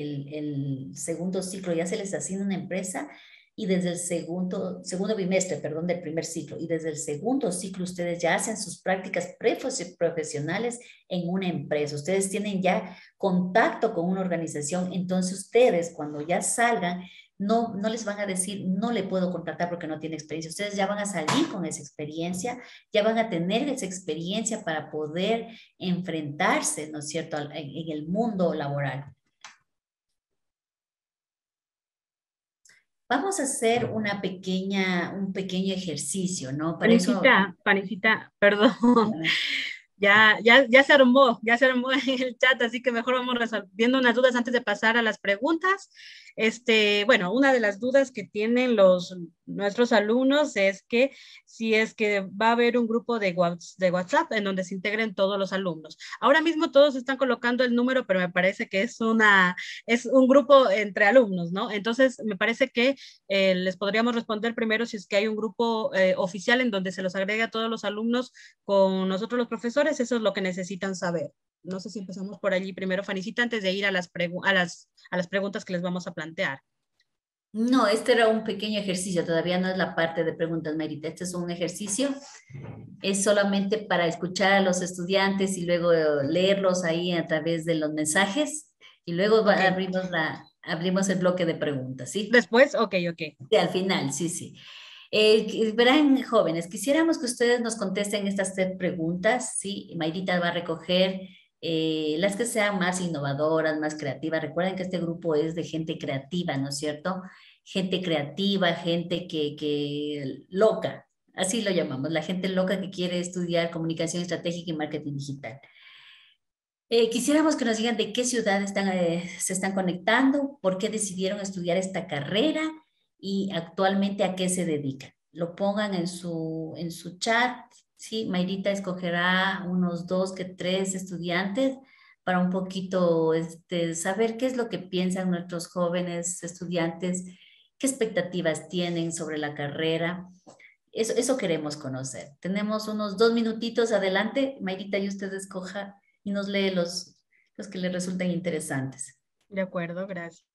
el segundo ciclo ya se les asigna una empresa y desde el segundo bimestre, perdón, del primer ciclo, y desde el segundo ciclo ustedes ya hacen sus prácticas profesionales en una empresa. Ustedes tienen ya contacto con una organización, entonces ustedes cuando ya salgan, no les van a decir, no le puedo contratar porque no tiene experiencia. Ustedes ya van a salir con esa experiencia, ya van a tener esa experiencia para poder enfrentarse, ¿no es cierto?, en el mundo laboral. Vamos a hacer un pequeño ejercicio, ¿no? Para Panecita, perdón. Ya se armó en el chat, así que mejor vamos resolviendo unas dudas antes de pasar a las preguntas. Bueno, una de las dudas que tienen nuestros alumnos es que si es que va a haber un grupo de WhatsApp en donde se integren todos los alumnos. Ahora mismo todos están colocando el número, pero me parece que es un grupo entre alumnos, ¿no? Entonces, me parece que les podríamos responder primero si es que hay un grupo oficial en donde se los agrega a todos los alumnos con nosotros los profesores. Eso es lo que necesitan saber. No sé si empezamos por allí primero, Fanicita, antes de ir a las preguntas que les vamos a plantear. No, este era un pequeño ejercicio, todavía no es la parte de preguntas, Mayrita. Este es un ejercicio, es solamente para escuchar a los estudiantes y luego leerlos ahí a través de los mensajes y luego Ok. abrimos el bloque de preguntas, ¿sí? Después, ok, ok. Sí, al final, sí, sí. Verán, jóvenes, quisiéramos que ustedes nos contesten estas tres preguntas, ¿sí? Mayrita va a recoger las que sean más innovadoras, más creativas. Recuerden que este grupo es de gente creativa, ¿no es cierto? Gente creativa, gente que loca, así lo llamamos, la gente loca que quiere estudiar comunicación estratégica y marketing digital. Quisiéramos que nos digan de qué ciudad se están conectando, por qué decidieron estudiar esta carrera y actualmente a qué se dedican. Lo pongan en su chat, ¿sí? Mayrita escogerá unos dos que tres estudiantes para un poquito saber qué es lo que piensan nuestros jóvenes estudiantes, qué expectativas tienen sobre la carrera. Eso queremos conocer. Tenemos unos 2 minutitos adelante. Mayrita, y usted escoja y nos lee los que le resulten interesantes. De acuerdo, gracias.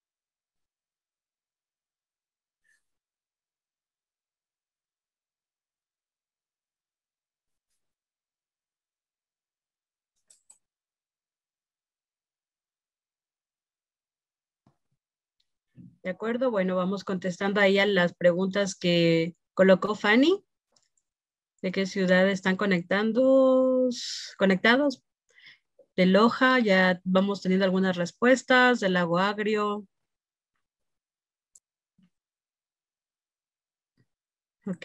De acuerdo, bueno, vamos contestando ahí a las preguntas que colocó Fanny. ¿De qué ciudad están conectados? De Loja, ya vamos teniendo algunas respuestas, del Lago Agrio. Ok.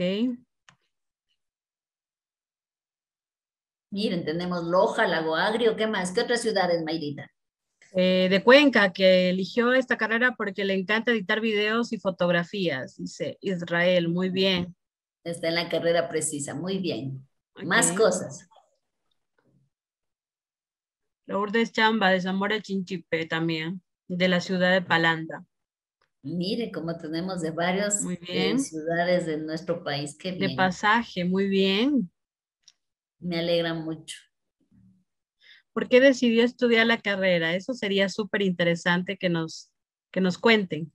Miren, tenemos Loja, Lago Agrio, ¿qué más? ¿Qué otras ciudades, Mayrita? De Cuenca, que eligió esta carrera porque le encanta editar videos y fotografías, dice Israel, muy bien. Está en la carrera precisa, muy bien. Más Ok. cosas. Lourdes Chamba, de Zamora Chinchipe también, de la ciudad de Palanda. Mire cómo tenemos de varias Muy bien. ciudades de nuestro país. Qué De bien. Pasaje, muy bien. Me alegra mucho. ¿Por qué decidió estudiar la carrera? Eso sería súper interesante que nos cuenten.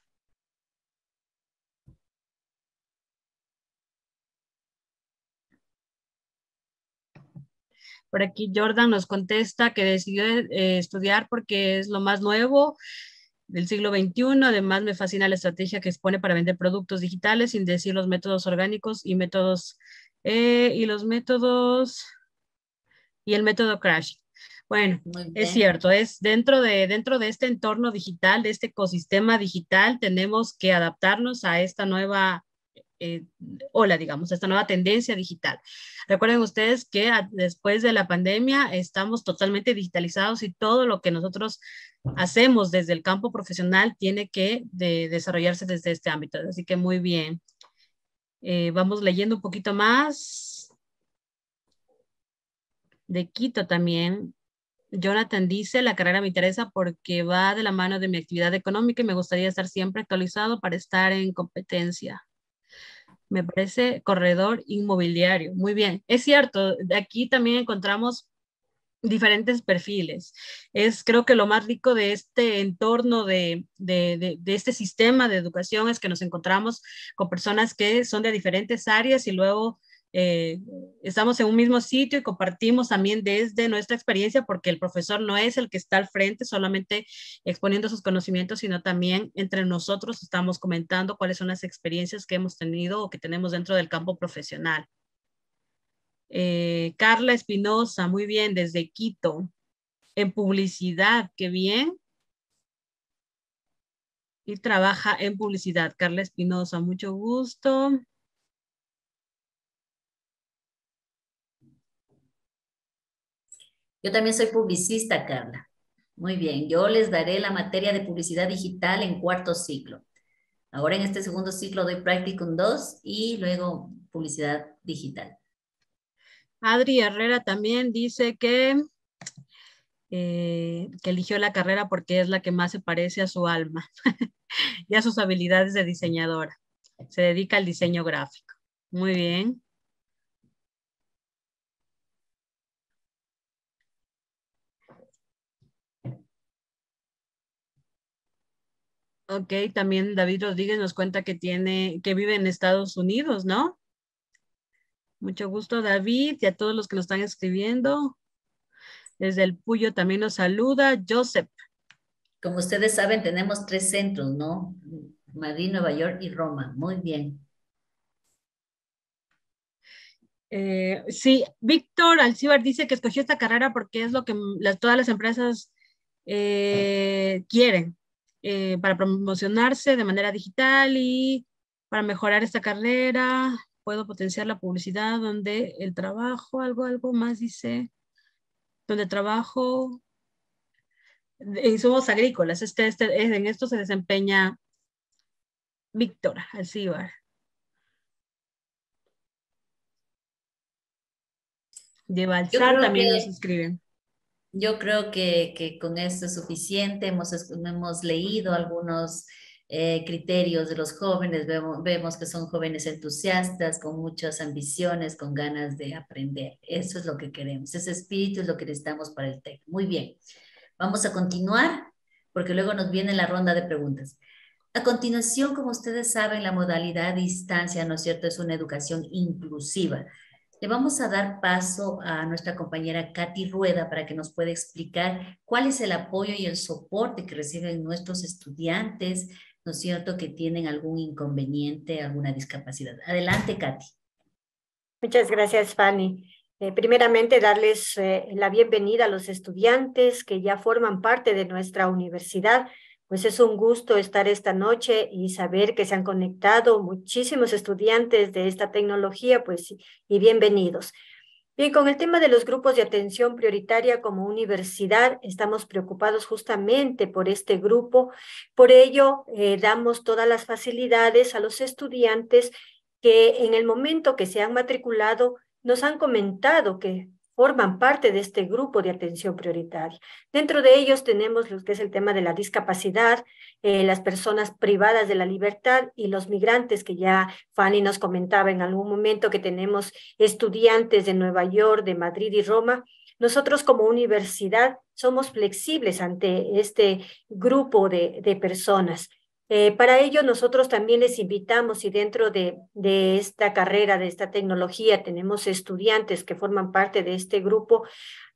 Por aquí Jordan nos contesta que decidió estudiar porque es lo más nuevo del siglo XXI. Además, me fascina la estrategia que expone para vender productos digitales sin decir los métodos orgánicos y los métodos y el método Crash. Bueno, Muy es bien. cierto, es dentro de este entorno digital, de este ecosistema digital, tenemos que adaptarnos a esta nueva eh, ola, digamos, a esta nueva tendencia digital. Recuerden ustedes que después de la pandemia estamos totalmente digitalizados y todo lo que nosotros hacemos desde el campo profesional tiene que desarrollarse desde este ámbito. Así que muy bien. Vamos leyendo un poquito más de Quito también. Jonathan dice, la carrera me interesa porque va de la mano de mi actividad económica y me gustaría estar siempre actualizado para estar en competencia. Me parece corredor inmobiliario. Muy bien. Es cierto, de aquí también encontramos diferentes perfiles. Es creo que lo más rico de este entorno, de este sistema de educación es que nos encontramos con personas que son de diferentes áreas y luego estamos en un mismo sitio y compartimos también desde nuestra experiencia porque el profesor no es el que está al frente solamente exponiendo sus conocimientos, sino también entre nosotros estamos comentando cuáles son las experiencias que hemos tenido o que tenemos dentro del campo profesional. Carla Espinosa, muy bien, desde Quito. En publicidad, qué bien. Y trabaja en publicidad. Carla Espinosa, mucho gusto. Yo también soy publicista, Carla. Muy bien. Yo les daré la materia de publicidad digital en cuarto ciclo. Ahora en este segundo ciclo doy Practicum 2 y luego publicidad digital. Adri Herrera también dice que eligió la carrera porque es la que más se parece a su alma y a sus habilidades de diseñadora. Se dedica al diseño gráfico. Muy bien. Ok, también David Rodríguez nos cuenta que vive en Estados Unidos, ¿no? Mucho gusto, David, y a todos los que nos están escribiendo. Desde el Puyo también nos saluda Joseph. Como ustedes saben, tenemos 3 centros, ¿no? Madrid, Nueva York y Roma. Muy bien. Sí, Víctor Alcibar dice que escogió esta carrera porque es lo que todas las empresas quieren para promocionarse de manera digital y para mejorar esta carrera. Puedo potenciar la publicidad donde el trabajo, algo más dice, donde trabajo, somos agrícolas. En esto se desempeña Víctor Alcibar. De Balsar también nos escriben. Yo creo que con esto es suficiente. Hemos leído algunos criterios de los jóvenes. Vemos que son jóvenes entusiastas, con muchas ambiciones, con ganas de aprender. Eso es lo que queremos. Ese espíritu es lo que necesitamos para el TEC. Muy bien. Vamos a continuar porque luego nos viene la ronda de preguntas. A continuación, como ustedes saben, la modalidad a distancia, ¿no es cierto?, es una educación inclusiva. Le vamos a dar paso a nuestra compañera Katy Rueda para que nos pueda explicar cuál es el apoyo y el soporte que reciben nuestros estudiantes, ¿no es cierto?, que tienen algún inconveniente, alguna discapacidad. Adelante, Katy. Muchas gracias, Fanny. Primeramente, darles la bienvenida a los estudiantes que ya forman parte de nuestra universidad. Pues es un gusto estar esta noche y saber que se han conectado muchísimos estudiantes de esta tecnología, pues, y bienvenidos. Bien, con el tema de los grupos de atención prioritaria como universidad, estamos preocupados justamente por este grupo. Por ello, damos todas las facilidades a los estudiantes que en el momento que se han matriculado, nos han comentado que forman parte de este grupo de atención prioritaria. Dentro de ellos tenemos lo que es el tema de la discapacidad, las personas privadas de la libertad y los migrantes, que ya Fanny nos comentaba en algún momento que tenemos estudiantes de Nueva York, de Madrid y Roma. Nosotros como universidad somos flexibles ante este grupo de personas. Para ello, nosotros también les invitamos, y dentro de esta carrera, de esta tecnología, tenemos estudiantes que forman parte de este grupo.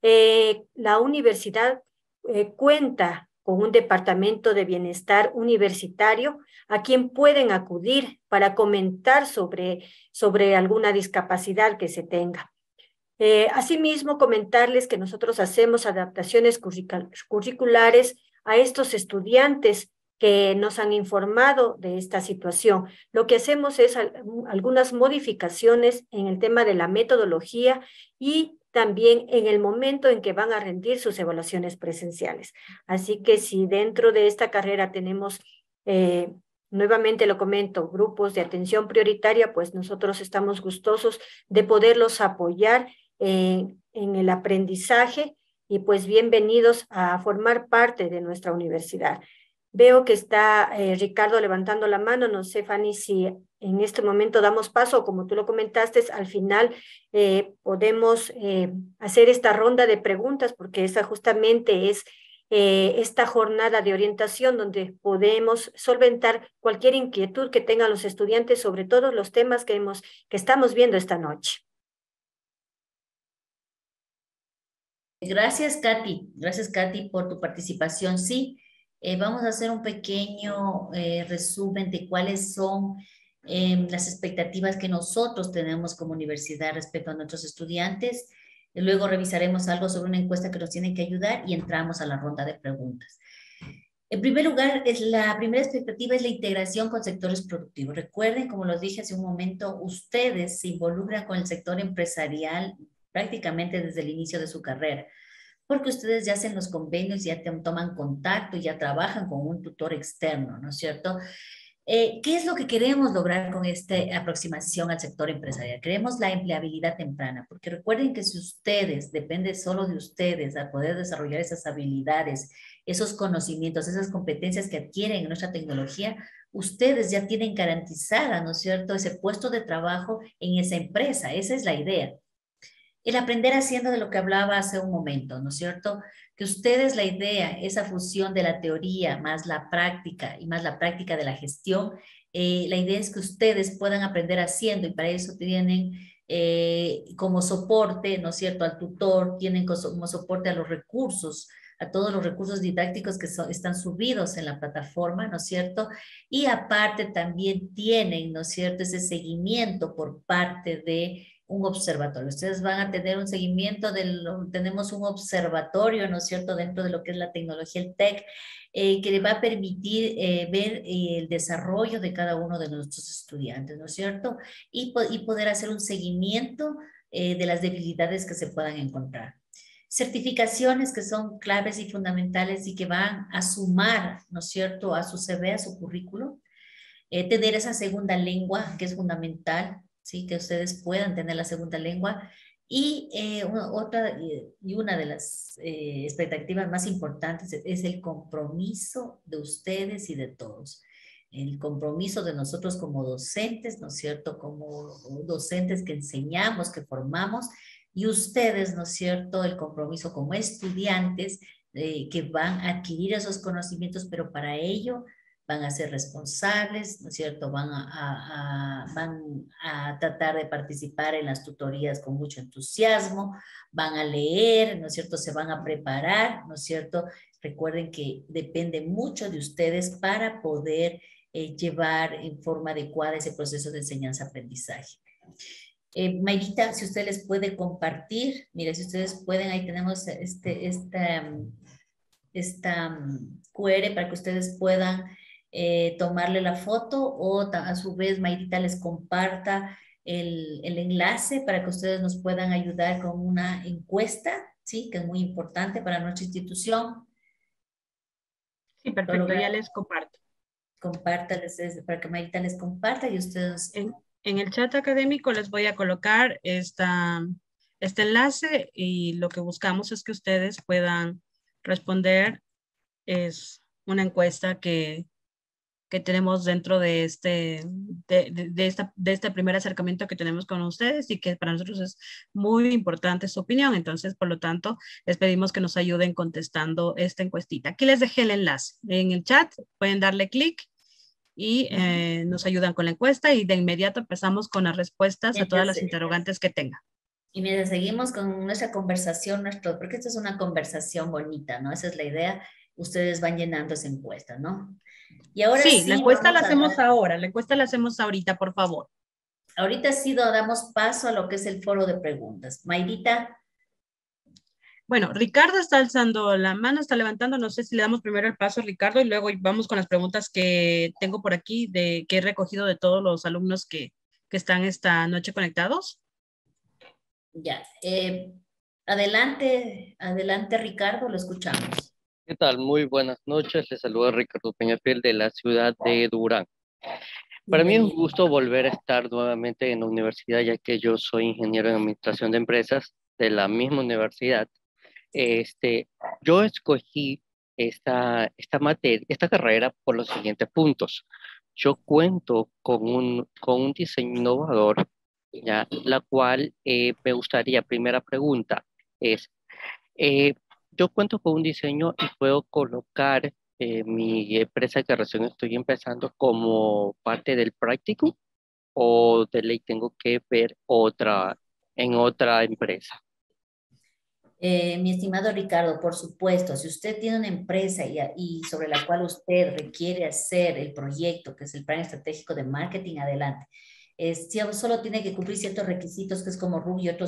La universidad cuenta con un departamento de bienestar universitario a quien pueden acudir para comentar sobre alguna discapacidad que se tenga. Asimismo, comentarles que nosotros hacemos adaptaciones curriculares a estos estudiantes que nos han informado de esta situación. Lo que hacemos es algunas modificaciones en el tema de la metodología y también en el momento en que van a rendir sus evaluaciones presenciales. Así que si dentro de esta carrera tenemos, nuevamente lo comento, grupos de atención prioritaria, pues nosotros estamos gustosos de poderlos apoyar en el aprendizaje y pues bienvenidos a formar parte de nuestra universidad. Veo que está Ricardo levantando la mano. No sé, Fanny, si en este momento damos paso, o como tú lo comentaste, al final podemos hacer esta ronda de preguntas, porque esa justamente es esta jornada de orientación donde podemos solventar cualquier inquietud que tengan los estudiantes sobre todos los temas que estamos viendo esta noche. Gracias, Katy. Gracias, Katy, por tu participación. Sí. Vamos a hacer un pequeño resumen de cuáles son las expectativas que nosotros tenemos como universidad respecto a nuestros estudiantes. Luego revisaremos algo sobre una encuesta que nos tiene que ayudar y entramos a la ronda de preguntas. En primer lugar, la primera expectativa es la integración con sectores productivos. Recuerden, como los dije hace un momento, ustedes se involucran con el sector empresarial prácticamente desde el inicio de su carrera, porque ustedes ya hacen los convenios, ya toman contacto, ya trabajan con un tutor externo, ¿no es cierto? ¿Qué es lo que queremos lograr con esta aproximación al sector empresarial? Queremos la empleabilidad temprana, porque recuerden que si ustedes, depende solo de ustedes, a poder desarrollar esas habilidades, esos conocimientos, esas competencias que adquieren en nuestra tecnología, ustedes ya tienen garantizada, ¿no es cierto?, ese puesto de trabajo en esa empresa. Esa es la idea. El aprender haciendo, de lo que hablaba hace un momento, ¿no es cierto? que ustedes la idea, esa fusión de la teoría más la práctica y más la práctica de la gestión, la idea es que ustedes puedan aprender haciendo y para eso tienen como soporte, ¿no es cierto?, al tutor, tienen como soporte a todos los recursos didácticos que están subidos en la plataforma, ¿no es cierto? Y aparte también tienen, ¿no es cierto?, ese seguimiento por parte de un observatorio. Ustedes van a tener un seguimiento, tenemos un observatorio, ¿no es cierto?, dentro de lo que es la tecnología, el TEC, que le va a permitir ver el desarrollo de cada uno de nuestros estudiantes, ¿no es cierto? Y poder hacer un seguimiento de las debilidades que se puedan encontrar. Certificaciones que son claves y fundamentales y que van a sumar, ¿no es cierto?, a su CV, a su currículo. Tener esa segunda lengua que es fundamental, ¿sí?, que ustedes puedan tener la segunda lengua. Y una de las expectativas más importantes es el compromiso de ustedes y de todos. El compromiso de nosotros como docentes, ¿no es cierto?, como docentes que enseñamos, que formamos, y ustedes, ¿no es cierto?, el compromiso como estudiantes que van a adquirir esos conocimientos, pero para ello van a ser responsables, ¿no es cierto?, van a tratar de participar en las tutorías con mucho entusiasmo, van a leer, ¿no es cierto?, se van a preparar, ¿no es cierto? Recuerden que depende mucho de ustedes para poder llevar en forma adecuada ese proceso de enseñanza-aprendizaje. Mayrita, si usted les puede compartir, mire, si ustedes pueden, ahí tenemos esta QR para que ustedes puedan tomarle la foto o a su vez Mayrita les comparta el enlace para que ustedes nos puedan ayudar con una encuesta, ¿sí?, que es muy importante para nuestra institución. Sí, perfecto, ya les comparto. Compártales para que Mayrita les comparta y ustedes... En el chat académico les voy a colocar este enlace y lo que buscamos es que ustedes puedan responder. Es una encuesta que tenemos dentro de este primer acercamiento que tenemos con ustedes y que para nosotros es muy importante su opinión. Entonces, por lo tanto, les pedimos que nos ayuden contestando esta encuestita. Aquí les dejé el enlace en el chat, pueden darle clic y nos ayudan con la encuesta y de inmediato empezamos con las respuestas a todas las interrogantes que tengan. Y mientras seguimos con nuestra conversación, porque esto es una conversación bonita, ¿no? Esa es la idea. Ustedes van llenando esa encuesta, ¿no? Y ahora sí, la encuesta la hacemos ahora, la encuesta la hacemos ahorita, por favor. Ahorita sí damos paso a lo que es el foro de preguntas. Mayrita. Bueno, Ricardo está alzando la mano, está levantando, no sé si le damos primero el paso a Ricardo y luego vamos con las preguntas que tengo por aquí, que he recogido de todos los alumnos que están esta noche conectados. Ya, adelante Ricardo, lo escuchamos. ¿Qué tal? Muy buenas noches, les saluda Ricardo Peñafiel de la ciudad de Durán. Para mí es un gusto volver a estar nuevamente en la universidad, ya que yo soy ingeniero en administración de empresas de la misma universidad. Yo escogí esta carrera por los siguientes puntos. Yo cuento con un diseño innovador, ¿ya? La cual me gustaría, primera pregunta, es, yo cuento con un diseño y puedo colocar mi empresa que recién estoy empezando como parte del práctico o de ley tengo que ver en otra empresa. Mi estimado Ricardo, por supuesto, si usted tiene una empresa y sobre la cual usted requiere hacer el proyecto, que es el plan estratégico de marketing, adelante. Solo tiene que cumplir ciertos requisitos, que es como RUG y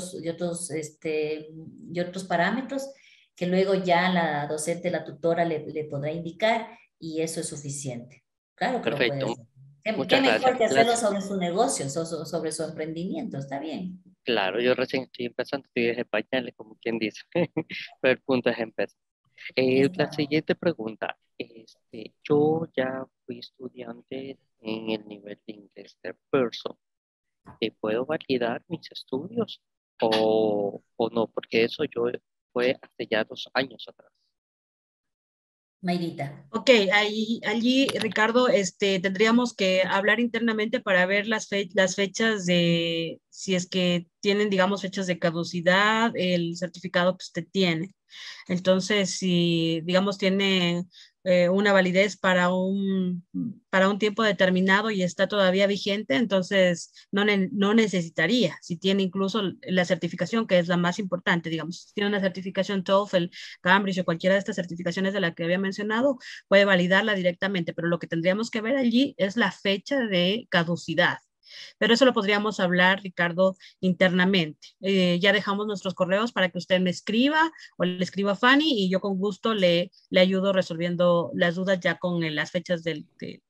otros parámetros, que luego ya la docente, la tutora le podrá indicar y eso es suficiente. Claro que perfecto. Lo puede hacer. ¿Qué mejor que hacerlo sobre su negocio, sobre su emprendimiento? Está bien. Claro, yo recién estoy empezando, estoy desde pañales, como quien dice, pero el punto es empezar. La siguiente pregunta, yo ya fui estudiante en el nivel de inglés third person. ¿Puedo validar mis estudios o no? Porque eso fue hace ya 2 años atrás. Mayrita. Ok, allí Ricardo, tendríamos que hablar internamente para ver las fechas de, si es que tienen, digamos, fechas de caducidad, el certificado que usted tiene. Entonces, si, digamos, tiene una validez para un tiempo determinado y está todavía vigente, entonces no necesitaría. Si tiene incluso la certificación, que es la más importante, digamos, si tiene una certificación TOEFL, Cambridge o cualquiera de estas certificaciones de la que había mencionado, puede validarla directamente, pero lo que tendríamos que ver allí es la fecha de caducidad. Pero eso lo podríamos hablar, Ricardo, internamente. Ya dejamos nuestros correos para que usted me escriba o le escriba a Fanny y yo con gusto le ayudo resolviendo las dudas ya con las fechas de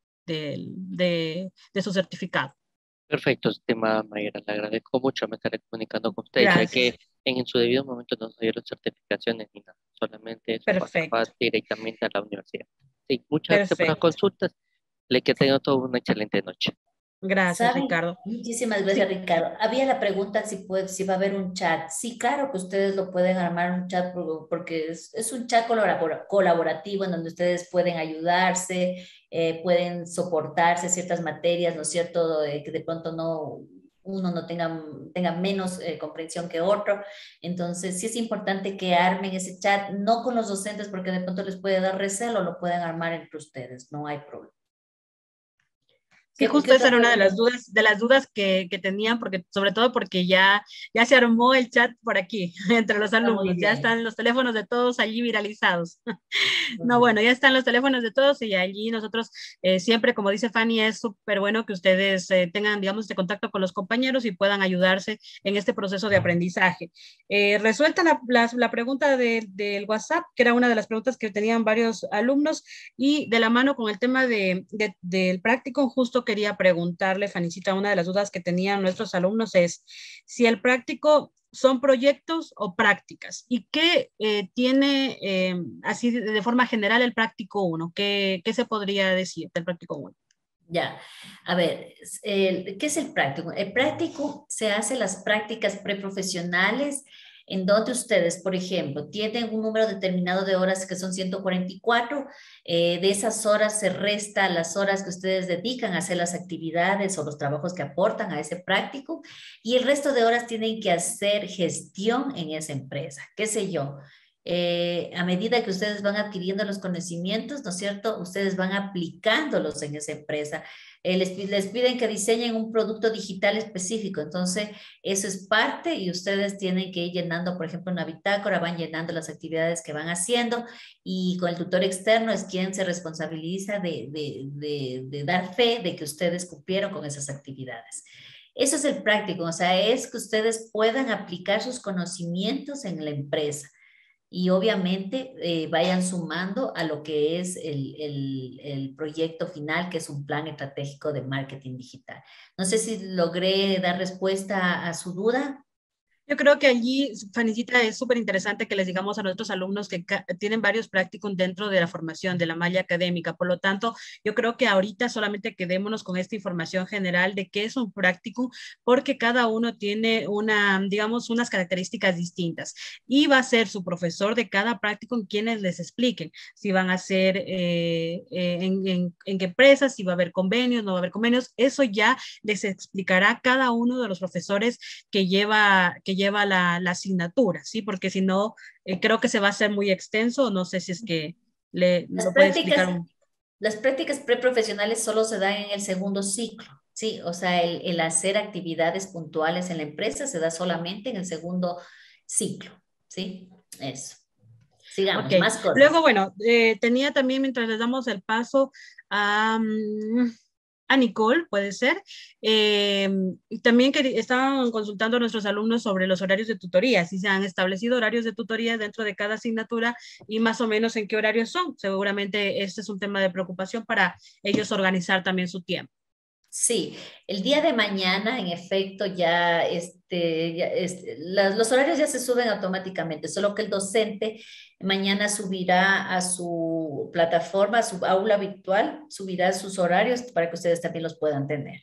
su certificado. Perfecto, estimada Mayra, le agradezco mucho. Me estaré comunicando con usted, ya Gracias. que en su debido momento no se dieron certificaciones ni nada, solamente eso pasaba Perfecto. directamente a la universidad. Sí, muchas gracias por las Perfecto. consultas. Le que tenga toda una excelente noche. Gracias, ¿Saben? Ricardo. Muchísimas gracias, Sí, Ricardo. Había la pregunta si va a haber un chat. Sí, claro que ustedes lo pueden armar un chat porque es un chat colaborativo en donde ustedes pueden ayudarse, pueden soportarse ciertas materias, ¿no es cierto? Que de pronto uno no tenga menos comprensión que otro. Entonces, sí es importante que armen ese chat, no con los docentes porque de pronto les puede dar recelo, lo pueden armar entre ustedes, no hay problema. sí, ¿Qué justo esa otra era una pregunta? de las dudas que tenían, porque, sobre todo porque ya se armó el chat por aquí, entre los Está muy alumnos, ya bien. están los teléfonos de todos allí viralizados. Muy No, bueno, bien. ya están los teléfonos de todos y allí nosotros siempre, como dice Fanny, es súper bueno que ustedes tengan, digamos, este contacto con los compañeros y puedan ayudarse en este proceso de aprendizaje. Resuelta la pregunta del WhatsApp, que era una de las preguntas que tenían varios alumnos, y de la mano con el tema del práctico, justo quería preguntarle, Fanicita, una de las dudas que tenían nuestros alumnos es si el práctico son proyectos o prácticas y qué tiene así de forma general el práctico 1, ¿qué se podría decir del práctico 1? Ya, a ver, ¿qué es el práctico? El práctico se hace las prácticas preprofesionales en donde ustedes, por ejemplo, tienen un número determinado de horas que son 144, de esas horas se resta las horas que ustedes dedican a hacer las actividades o los trabajos que aportan a ese práctico y el resto de horas tienen que hacer gestión en esa empresa, qué sé yo. A medida que ustedes van adquiriendo los conocimientos, ¿no es cierto? Ustedes van aplicándolos en esa empresa. Les piden que diseñen un producto digital específico, entonces eso es parte y ustedes tienen que ir llenando, por ejemplo, una bitácora, van llenando las actividades que van haciendo y con el tutor externo es quien se responsabiliza de dar fe de que ustedes cumplieron con esas actividades. Eso es el práctico, o sea, es que ustedes puedan aplicar sus conocimientos en la empresa y obviamente vayan sumando a lo que es el proyecto final, que es un plan estratégico de marketing digital. No sé si logré dar respuesta a su duda. Yo creo que allí, Fanicita, es súper interesante que les digamos a nuestros alumnos que tienen varios prácticos dentro de la formación, de la malla académica. Por lo tanto, yo creo que ahorita solamente quedémonos con esta información general de qué es un práctico, porque cada uno tiene digamos, unas características distintas. Y va a ser su profesor de cada práctico en quienes les expliquen si van a ser en qué empresas, si va a haber convenios, no va a haber convenios. Eso ya les explicará cada uno de los profesores que lleva la asignatura, ¿sí? Porque si no, creo que se va a hacer muy extenso, no sé si es que Las lo puede explicar prácticas, las prácticas preprofesionales solo se dan en el segundo ciclo, ¿sí? O sea, el hacer actividades puntuales en la empresa se da solamente en el segundo ciclo, ¿sí? Eso. Ok, Sigamos, más luego, cosas. bueno, tenía también, mientras les damos el paso a Nicole, puede ser, y también que estaban consultando a nuestros alumnos sobre los horarios de tutoría, si se han establecido horarios de tutoría dentro de cada asignatura y más o menos en qué horarios son. Seguramente este es un tema de preocupación para ellos organizar también su tiempo. Sí, el día de mañana, en efecto, los horarios ya se suben automáticamente, solo que el docente mañana subirá a su plataforma, a su aula virtual, subirá sus horarios para que ustedes también los puedan tener.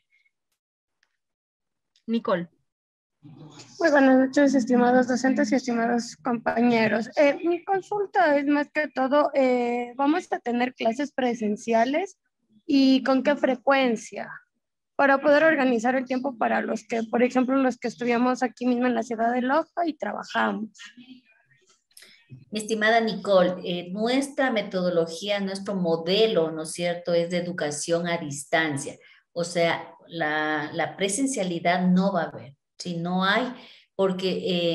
Nicole. Muy buenas noches, estimados docentes y estimados compañeros. Mi consulta es más que todo, ¿vamos a tener clases presenciales y con qué frecuencia? Para poder organizar el tiempo para los que, por ejemplo, los que estudiamos aquí mismo en la ciudad de Loja y trabajamos. Mi estimada Nicole, nuestra metodología, nuestro modelo, ¿no es cierto?, es de educación a distancia. O sea, la presencialidad no va a haber, si no hay, porque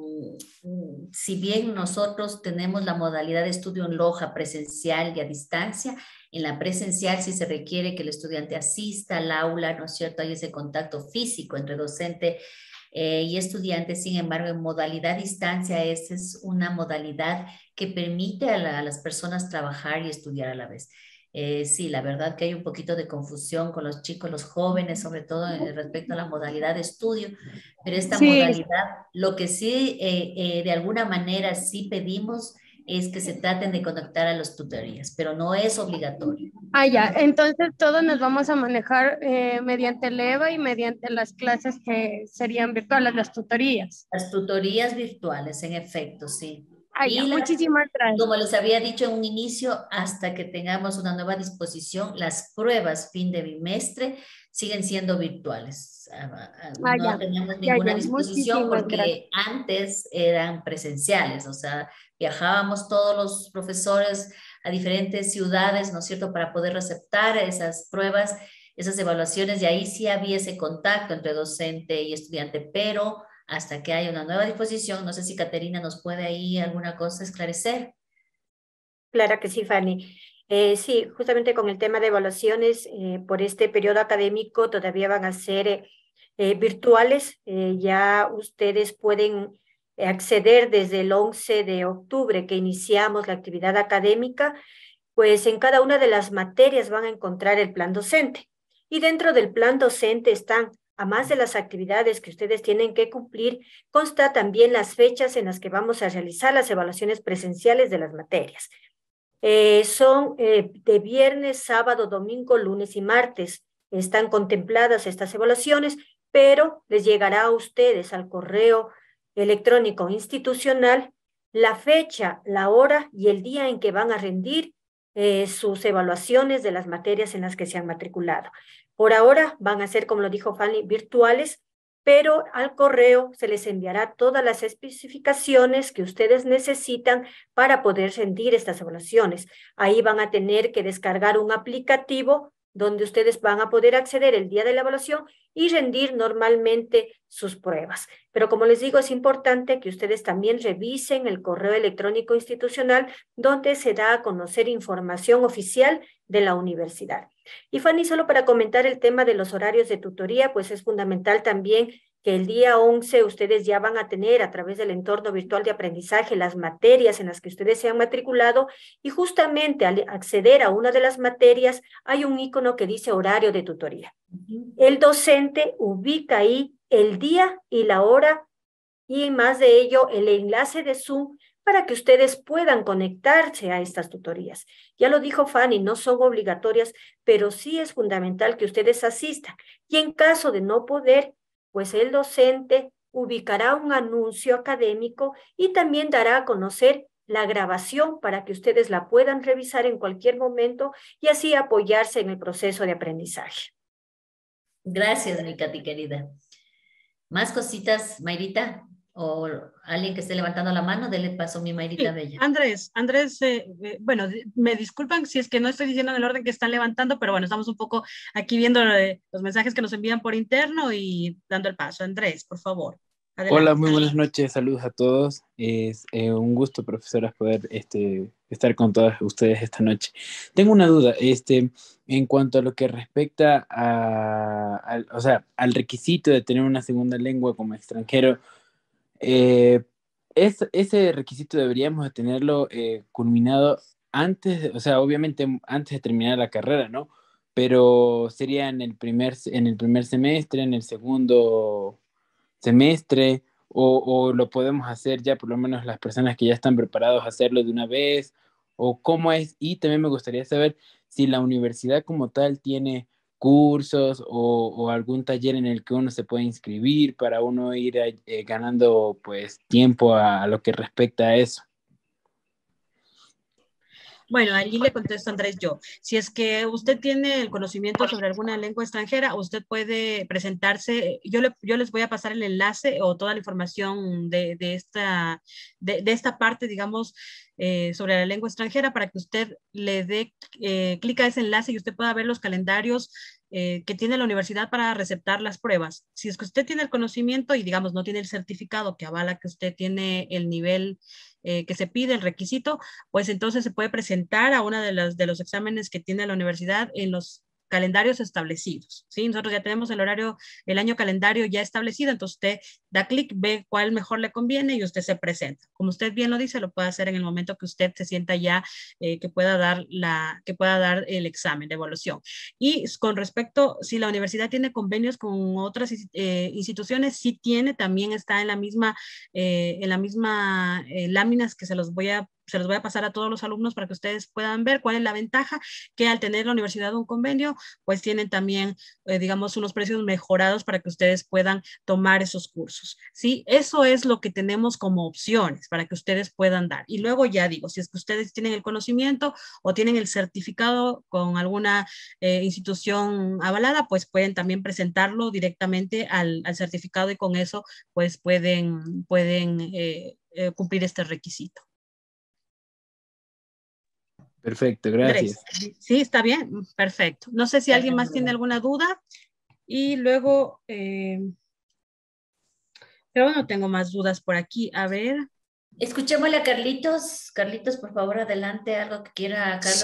si bien nosotros tenemos la modalidad de estudio en Loja presencial y a distancia, en la presencial sí se requiere que el estudiante asista al aula, ¿no es cierto? Hay ese contacto físico entre docente y estudiantes. Sin embargo, en modalidad distancia, esa es una modalidad que permite a las personas trabajar y estudiar a la vez. Sí, la verdad que hay un poquito de confusión con los chicos, los jóvenes, sobre todo respecto a la modalidad de estudio, pero esta Sí, modalidad, lo que sí, de alguna manera sí pedimos es que se traten de conectar a las tutorías, pero no es obligatorio. ya, entonces todos nos vamos a manejar mediante el EVA y mediante las clases que serían virtuales, las tutorías. Las tutorías virtuales, en efecto, sí. Ya, Y muchísimas como gracias. les había dicho en un inicio, hasta que tengamos una nueva disposición, las pruebas fin de bimestre siguen siendo virtuales. No Ya, tenemos ninguna ya, disposición muchísimas gracias. porque antes eran presenciales, o sea, viajábamos todos los profesores a diferentes ciudades, ¿no es cierto?, para poder receptar esas pruebas, esas evaluaciones, y ahí sí había ese contacto entre docente y estudiante, pero hasta que haya una nueva disposición, no sé si Caterina nos puede ahí alguna cosa esclarecer. Claro que sí, Fanny. Sí, justamente con el tema de evaluaciones, por este periodo académico todavía van a ser virtuales. Ya ustedes pueden acceder desde el 11 de octubre que iniciamos la actividad académica, pues en cada una de las materias van a encontrar el plan docente. Y dentro del plan docente están, a más de las actividades que ustedes tienen que cumplir, consta también las fechas en las que vamos a realizar las evaluaciones presenciales de las materias. Son de viernes, sábado, domingo, lunes y martes. Están contempladas estas evaluaciones, pero les llegará a ustedes al correo electrónico institucional la fecha, la hora y el día en que van a rendir sus evaluaciones de las materias en las que se han matriculado. Por ahora van a ser, como lo dijo Fanny, virtuales, pero al correo se les enviará todas las especificaciones que ustedes necesitan para poder rendir estas evaluaciones. Ahí van a tener que descargar un aplicativo donde ustedes van a poder acceder el día de la evaluación y rendir normalmente sus pruebas. Pero como les digo, es importante que ustedes también revisen el correo electrónico institucional donde se da a conocer información oficial de la universidad. Y Fanny, solo para comentar el tema de los horarios de tutoría, pues es fundamental también que el día 11 ustedes ya van a tener a través del entorno virtual de aprendizaje las materias en las que ustedes se han matriculado, y justamente al acceder a una de las materias hay un icono que dice horario de tutoría. El docente ubica ahí el día y la hora y más de ello el enlace de Zoom para que ustedes puedan conectarse a estas tutorías. Ya lo dijo Fanny, no son obligatorias, pero sí es fundamental que ustedes asistan. Y en caso de no poder, pues el docente ubicará un anuncio académico y también dará a conocer la grabación para que ustedes la puedan revisar en cualquier momento y así apoyarse en el proceso de aprendizaje. Gracias, mi Katy querida. ¿Más cositas, Mayrita? ¿O alguien que esté levantando la mano? Dele paso a mi Mayrita Bella. Andrés, bueno, me disculpan si es que no estoy diciendo en el orden que están levantando, pero bueno, estamos un poco aquí viendo los mensajes que nos envían por interno y dando el paso. Andrés, por favor. Adelante. Hola, muy buenas noches, saludos a todos. Es un gusto, profesoras, poder estar con todas ustedes esta noche. Tengo una duda, en cuanto a lo que respecta o sea, al requisito de tener una segunda lengua como extranjero. Ese requisito deberíamos de tenerlo culminado antes, o sea, obviamente antes de terminar la carrera, ¿no? Pero sería en en el primer semestre, en el segundo semestre, o lo podemos hacer ya por lo menos las personas que ya están preparados a hacerlo de una vez, o cómo es. Y también me gustaría saber si la universidad como tal tiene cursos o algún taller en el que uno se puede inscribir para uno ir ganando pues tiempo a lo que respecta a eso. Bueno, allí le contesto Andrés yo. Si es que usted tiene el conocimiento sobre alguna lengua extranjera, usted puede presentarse. Yo les voy a pasar el enlace o toda la información de esta parte, digamos, sobre la lengua extranjera para que usted le dé clic a ese enlace y usted pueda ver los calendarios que tiene la universidad para receptar las pruebas. Si es que usted tiene el conocimiento y, digamos, no tiene el certificado que avala que usted tiene el nivel que se pide, el requisito, pues entonces se puede presentar a una de los exámenes que tiene la universidad en los calendarios establecidos, ¿sí? Nosotros ya tenemos el horario, el año calendario ya establecido, entonces usted da clic, ve cuál mejor le conviene y usted se presenta. Como usted bien lo dice, lo puede hacer en el momento que usted se sienta ya que pueda dar el examen de evaluación. Y con respecto, si la universidad tiene convenios con otras instituciones, sí tiene, también está en la misma láminas que se los voy a pasar a todos los alumnos para que ustedes puedan ver cuál es la ventaja que al tener la universidad un convenio, pues tienen también, digamos, unos precios mejorados para que ustedes puedan tomar esos cursos, ¿sí? Eso es lo que tenemos como opciones para que ustedes puedan dar. Y luego ya digo, si es que ustedes tienen el conocimiento o tienen el certificado con alguna institución avalada, pues pueden también presentarlo directamente al certificado y con eso pues pueden cumplir este requisito. Perfecto, gracias. Sí, está bien, perfecto. No sé si alguien más tiene alguna duda y luego, pero no tengo más dudas por aquí. A ver. Escuchémosle a Carlitos. Carlitos, por favor, adelante, algo que quiera Carlos.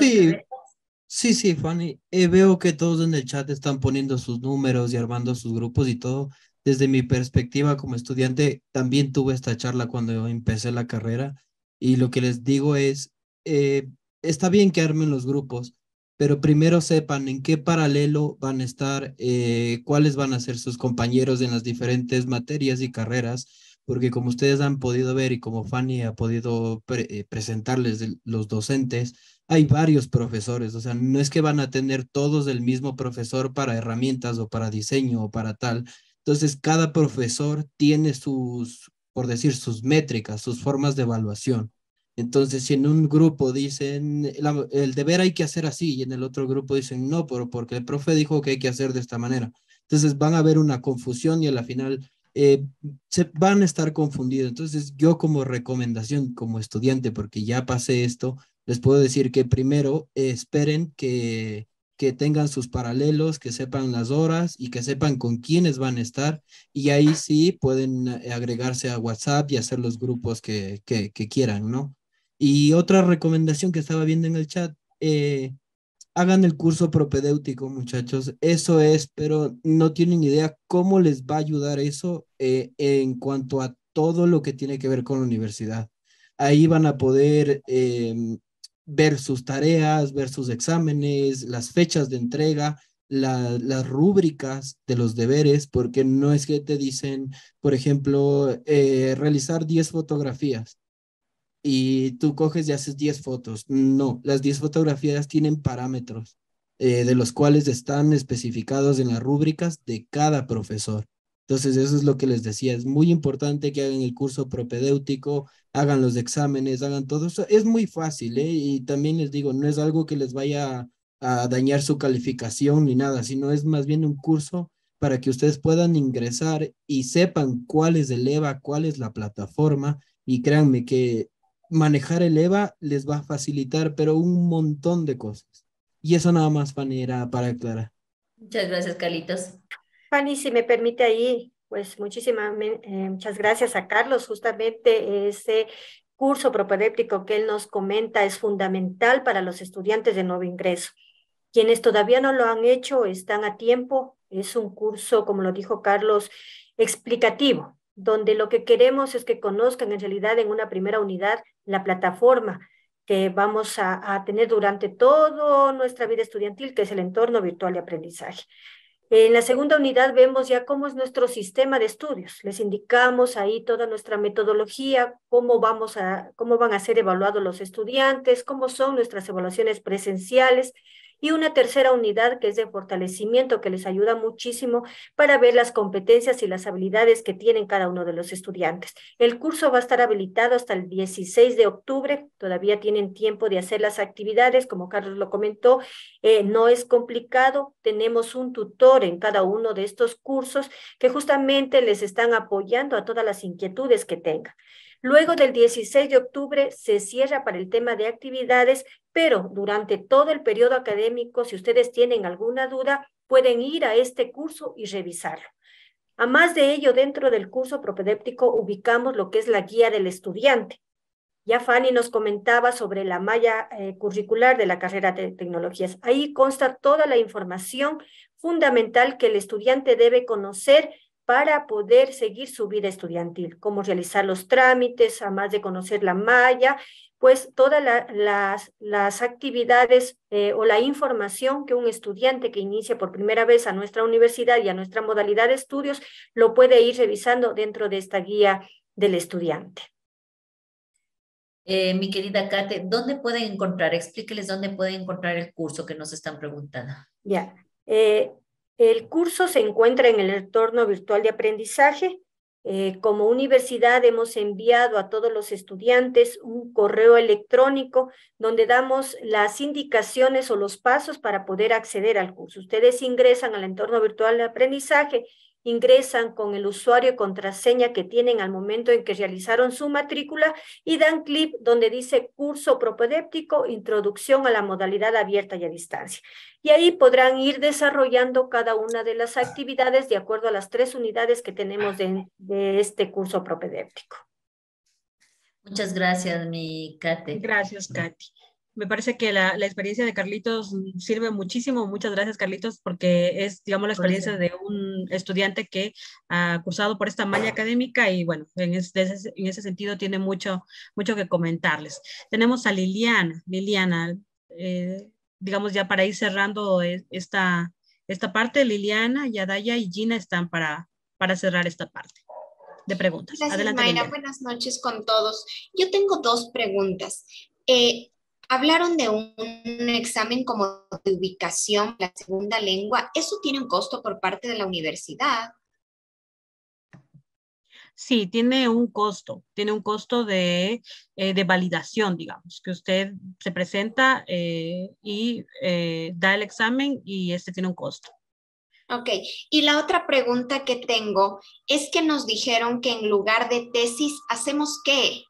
Sí, Fanny. Veo que todos en el chat están poniendo sus números y armando sus grupos y todo. Desde mi perspectiva como estudiante, también tuve esta charla cuando empecé la carrera y lo que les digo es, está bien que armen los grupos, pero primero sepan en qué paralelo van a estar, cuáles van a ser sus compañeros en las diferentes materias y carreras, porque como ustedes han podido ver y como Fanny ha podido presentarles los docentes, hay varios profesores, o sea, no es que van a tener todos el mismo profesor para herramientas o para diseño o para tal. Entonces, cada profesor tiene sus, por decir, sus métricas, sus formas de evaluación. Entonces, si en un grupo dicen, el deber hay que hacer así, y en el otro grupo dicen, no, pero porque el profe dijo que hay que hacer de esta manera. Entonces, van a haber una confusión y a la final se van a estar confundidos. Entonces, yo como recomendación, como estudiante, porque ya pasé esto, les puedo decir que primero esperen que tengan sus paralelos, que sepan las horas y que sepan con quiénes van a estar. Y ahí sí pueden agregarse a WhatsApp y hacer los grupos que quieran, ¿no? Y otra recomendación que estaba viendo en el chat, hagan el curso propedéutico, muchachos. Eso es, pero no tienen idea cómo les va a ayudar eso en cuanto a todo lo que tiene que ver con la universidad. Ahí van a poder ver sus tareas, ver sus exámenes, las fechas de entrega, las rúbricas de los deberes, porque no es que te dicen, por ejemplo, realizar 10 fotografías y tú coges y haces 10 fotos. No, las 10 fotografías tienen parámetros de los cuales están especificados en las rúbricas de cada profesor. Entonces, eso es lo que les decía. Es muy importante que hagan el curso propedéutico, hagan los exámenes, hagan todo eso. Es muy fácil, ¿eh? Y también les digo, no es algo que les vaya a dañar su calificación ni nada, sino es más bien un curso para que ustedes puedan ingresar y sepan cuál es el EVA, cuál es la plataforma. Y créanme que manejar el EVA les va a facilitar, pero un montón de cosas. Y eso nada más, Fanny, era para aclarar. Muchas gracias, Carlitos. Fanny, si me permite ahí, pues muchas gracias a Carlos. Justamente ese curso propedéutico que él nos comenta es fundamental para los estudiantes de nuevo ingreso. Quienes todavía no lo han hecho están a tiempo. Es un curso, como lo dijo Carlos, explicativo, donde lo que queremos es que conozcan en realidad en una primera unidad la plataforma que vamos a tener durante toda nuestra vida estudiantil, que es el entorno virtual de aprendizaje. En la segunda unidad vemos ya cómo es nuestro sistema de estudios. Les indicamos ahí toda nuestra metodología, cómo van a ser evaluados los estudiantes, cómo son nuestras evaluaciones presenciales y una tercera unidad que es de fortalecimiento, que les ayuda muchísimo para ver las competencias y las habilidades que tienen cada uno de los estudiantes. El curso va a estar habilitado hasta el 16 de octubre, todavía tienen tiempo de hacer las actividades, como Carlos lo comentó, no es complicado, tenemos un tutor en cada uno de estos cursos que justamente les están apoyando a todas las inquietudes que tengan. Luego del 16 de octubre se cierra para el tema de actividades, pero durante todo el periodo académico, si ustedes tienen alguna duda, pueden ir a este curso y revisarlo. A más de ello, dentro del curso propedéutico ubicamos lo que es la guía del estudiante. Ya Fanny nos comentaba sobre la malla curricular de la carrera de tecnologías. Ahí consta toda la información fundamental que el estudiante debe conocer para poder seguir su vida estudiantil, cómo realizar los trámites, además de conocer la malla, pues todas las actividades o la información que un estudiante que inicia por primera vez a nuestra universidad y a nuestra modalidad de estudios lo puede ir revisando dentro de esta guía del estudiante. Mi querida Kate, ¿dónde pueden encontrar? Explíqueles dónde pueden encontrar el curso que nos están preguntando. Ya. El curso se encuentra en el entorno virtual de aprendizaje. Como universidad hemos enviado a todos los estudiantes un correo electrónico donde damos las indicaciones o los pasos para poder acceder al curso. Ustedes ingresan al entorno virtual de aprendizaje, ingresan con el usuario y contraseña que tienen al momento en que realizaron su matrícula y dan clic donde dice curso propedéutico, introducción a la modalidad abierta y a distancia. Y ahí podrán ir desarrollando cada una de las actividades de acuerdo a las 3 unidades que tenemos de este curso propedéutico. Muchas gracias, mi Kate. Gracias, Katy. Me parece que la experiencia de Carlitos sirve muchísimo. Muchas gracias, Carlitos, porque es, digamos, la experiencia de un estudiante que ha cursado por esta malla académica y, bueno, en ese sentido tiene mucho que comentarles. Tenemos a Liliana. Liliana, digamos, ya para ir cerrando esta parte, Liliana, Yadaya y Gina están para cerrar esta parte de preguntas. Gracias, Adelante, Mayra. Liliana. Buenas noches con todos. Yo tengo 2 preguntas. Hablaron de un examen como de ubicación, la segunda lengua. ¿Eso tiene un costo por parte de la universidad? Sí, tiene un costo de validación, digamos, que usted se presenta y da el examen y este tiene un costo. Ok, y la otra pregunta que tengo es que nos dijeron que en lugar de tesis, ¿hacemos qué?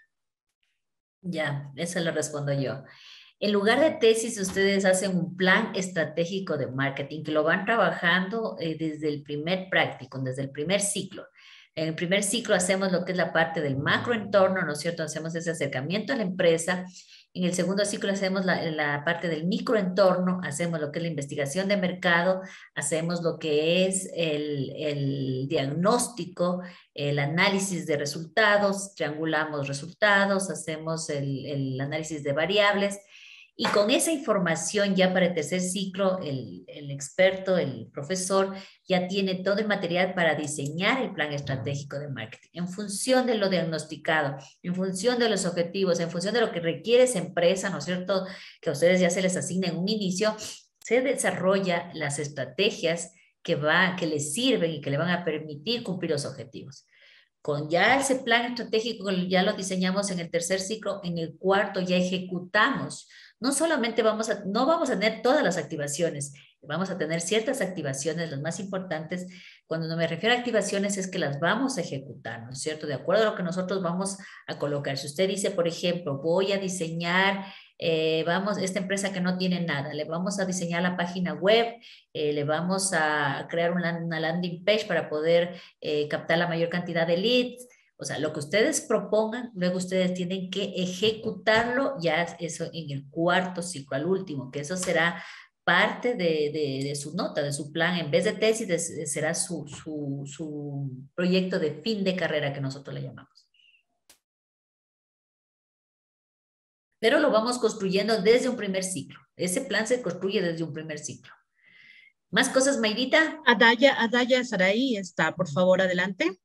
Ya, eso lo respondo yo. En lugar de tesis, ustedes hacen un plan estratégico de marketing que lo van trabajando desde el primer práctico, desde el primer ciclo. En el primer ciclo hacemos lo que es la parte del macroentorno, ¿no es cierto? Hacemos ese acercamiento a la empresa. En el segundo ciclo hacemos la parte del microentorno, hacemos lo que es la investigación de mercado, hacemos lo que es el diagnóstico, el análisis de resultados, triangulamos resultados, hacemos el análisis de variables. Y con esa información ya para el tercer ciclo, el experto, el profesor, ya tiene todo el material para diseñar el plan estratégico de marketing en función de lo diagnosticado, en función de los objetivos, en función de lo que requiere esa empresa, ¿no es cierto? Que a ustedes ya se les asigna en un inicio, se desarrolla las estrategias que les sirven y que le van a permitir cumplir los objetivos. Con ya ese plan estratégico, ya lo diseñamos en el tercer ciclo, en el cuarto ya ejecutamos. No solamente no vamos a tener todas las activaciones, vamos a tener ciertas activaciones, las más importantes. Cuando me refiero a activaciones es que las vamos a ejecutar, ¿no es cierto? De acuerdo a lo que nosotros vamos a colocar. Si usted dice, por ejemplo, voy a diseñar, esta empresa que no tiene nada, le vamos a diseñar la página web, le vamos a crear una landing page para poder captar la mayor cantidad de leads. O sea, lo que ustedes propongan, luego ustedes tienen que ejecutarlo, ya eso en el cuarto ciclo, al último, que eso será parte de su nota, de su plan. En vez de tesis, será su proyecto de fin de carrera que nosotros le llamamos. Pero lo vamos construyendo desde un primer ciclo. Ese plan se construye desde un primer ciclo. ¿Más cosas, Mayrita? Adaya Saraí está, por favor, adelante.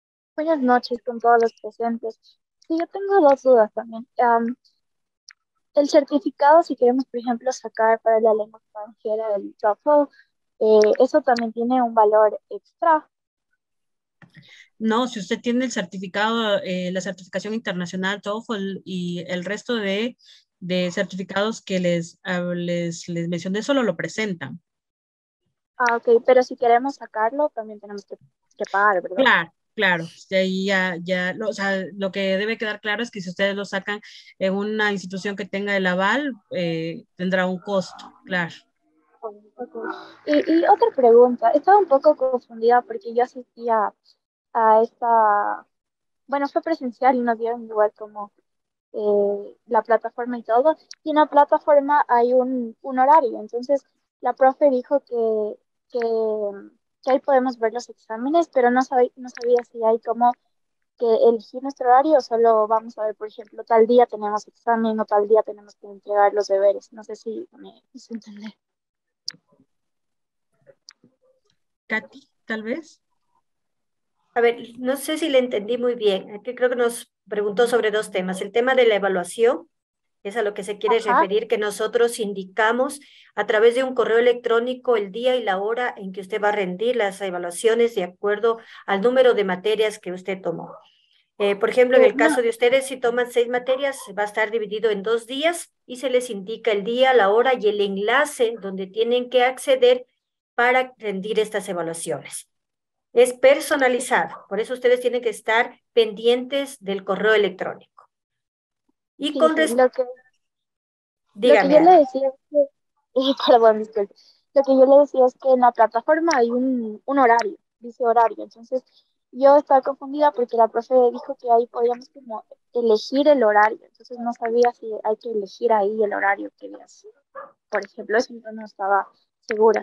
Buenas noches con todos los presentes. Sí, yo tengo 2 dudas también. el certificado, si queremos, por ejemplo, sacar para la lengua extranjera el TOEFL, eso también tiene un valor extra. No, si usted tiene el certificado, la certificación internacional TOEFL y el resto de certificados que les mencioné, solo lo presentan. Ah, ok, pero si queremos sacarlo, también tenemos que pagar, ¿verdad? Claro, claro. De ahí o sea, lo que debe quedar claro es que si ustedes lo sacan en una institución que tenga el aval, tendrá un costo, claro. Okay. Y otra pregunta, estaba un poco confundida porque yo asistía a esta, bueno, fue presencial y nos dieron igual como la plataforma y todo, y en la plataforma hay un horario, entonces la profe dijo que ahí podemos ver los exámenes, pero no sabía si hay como que elegir nuestro horario o solo vamos a ver, por ejemplo, tal día tenemos examen o tal día tenemos que entregar los deberes, no sé si me hice entender. Katy, tal vez. A ver, no sé si le entendí muy bien. Aquí creo que nos preguntó sobre dos temas. El tema de la evaluación, es a lo que se quiere Ajá. referir, que nosotros indicamos a través de un correo electrónico el día y la hora en que usted va a rendir las evaluaciones de acuerdo al número de materias que usted tomó. Por ejemplo, en el No, caso de ustedes, si toman 6 materias, va a estar dividido en 2 días y se les indica el día, la hora y el enlace donde tienen que acceder para rendir estas evaluaciones. Es personalizado, por eso ustedes tienen que estar pendientes del correo electrónico. Y sí, con sí, lo que dígame, yo le Ana. decía es que, perdón, disculpe. Lo que yo le decía es que en la plataforma hay un horario, dice horario. Entonces, yo estaba confundida porque la profe dijo que ahí podíamos como elegir el horario. Entonces, no sabía si hay que elegir ahí el horario que días. Por ejemplo, eso no estaba segura.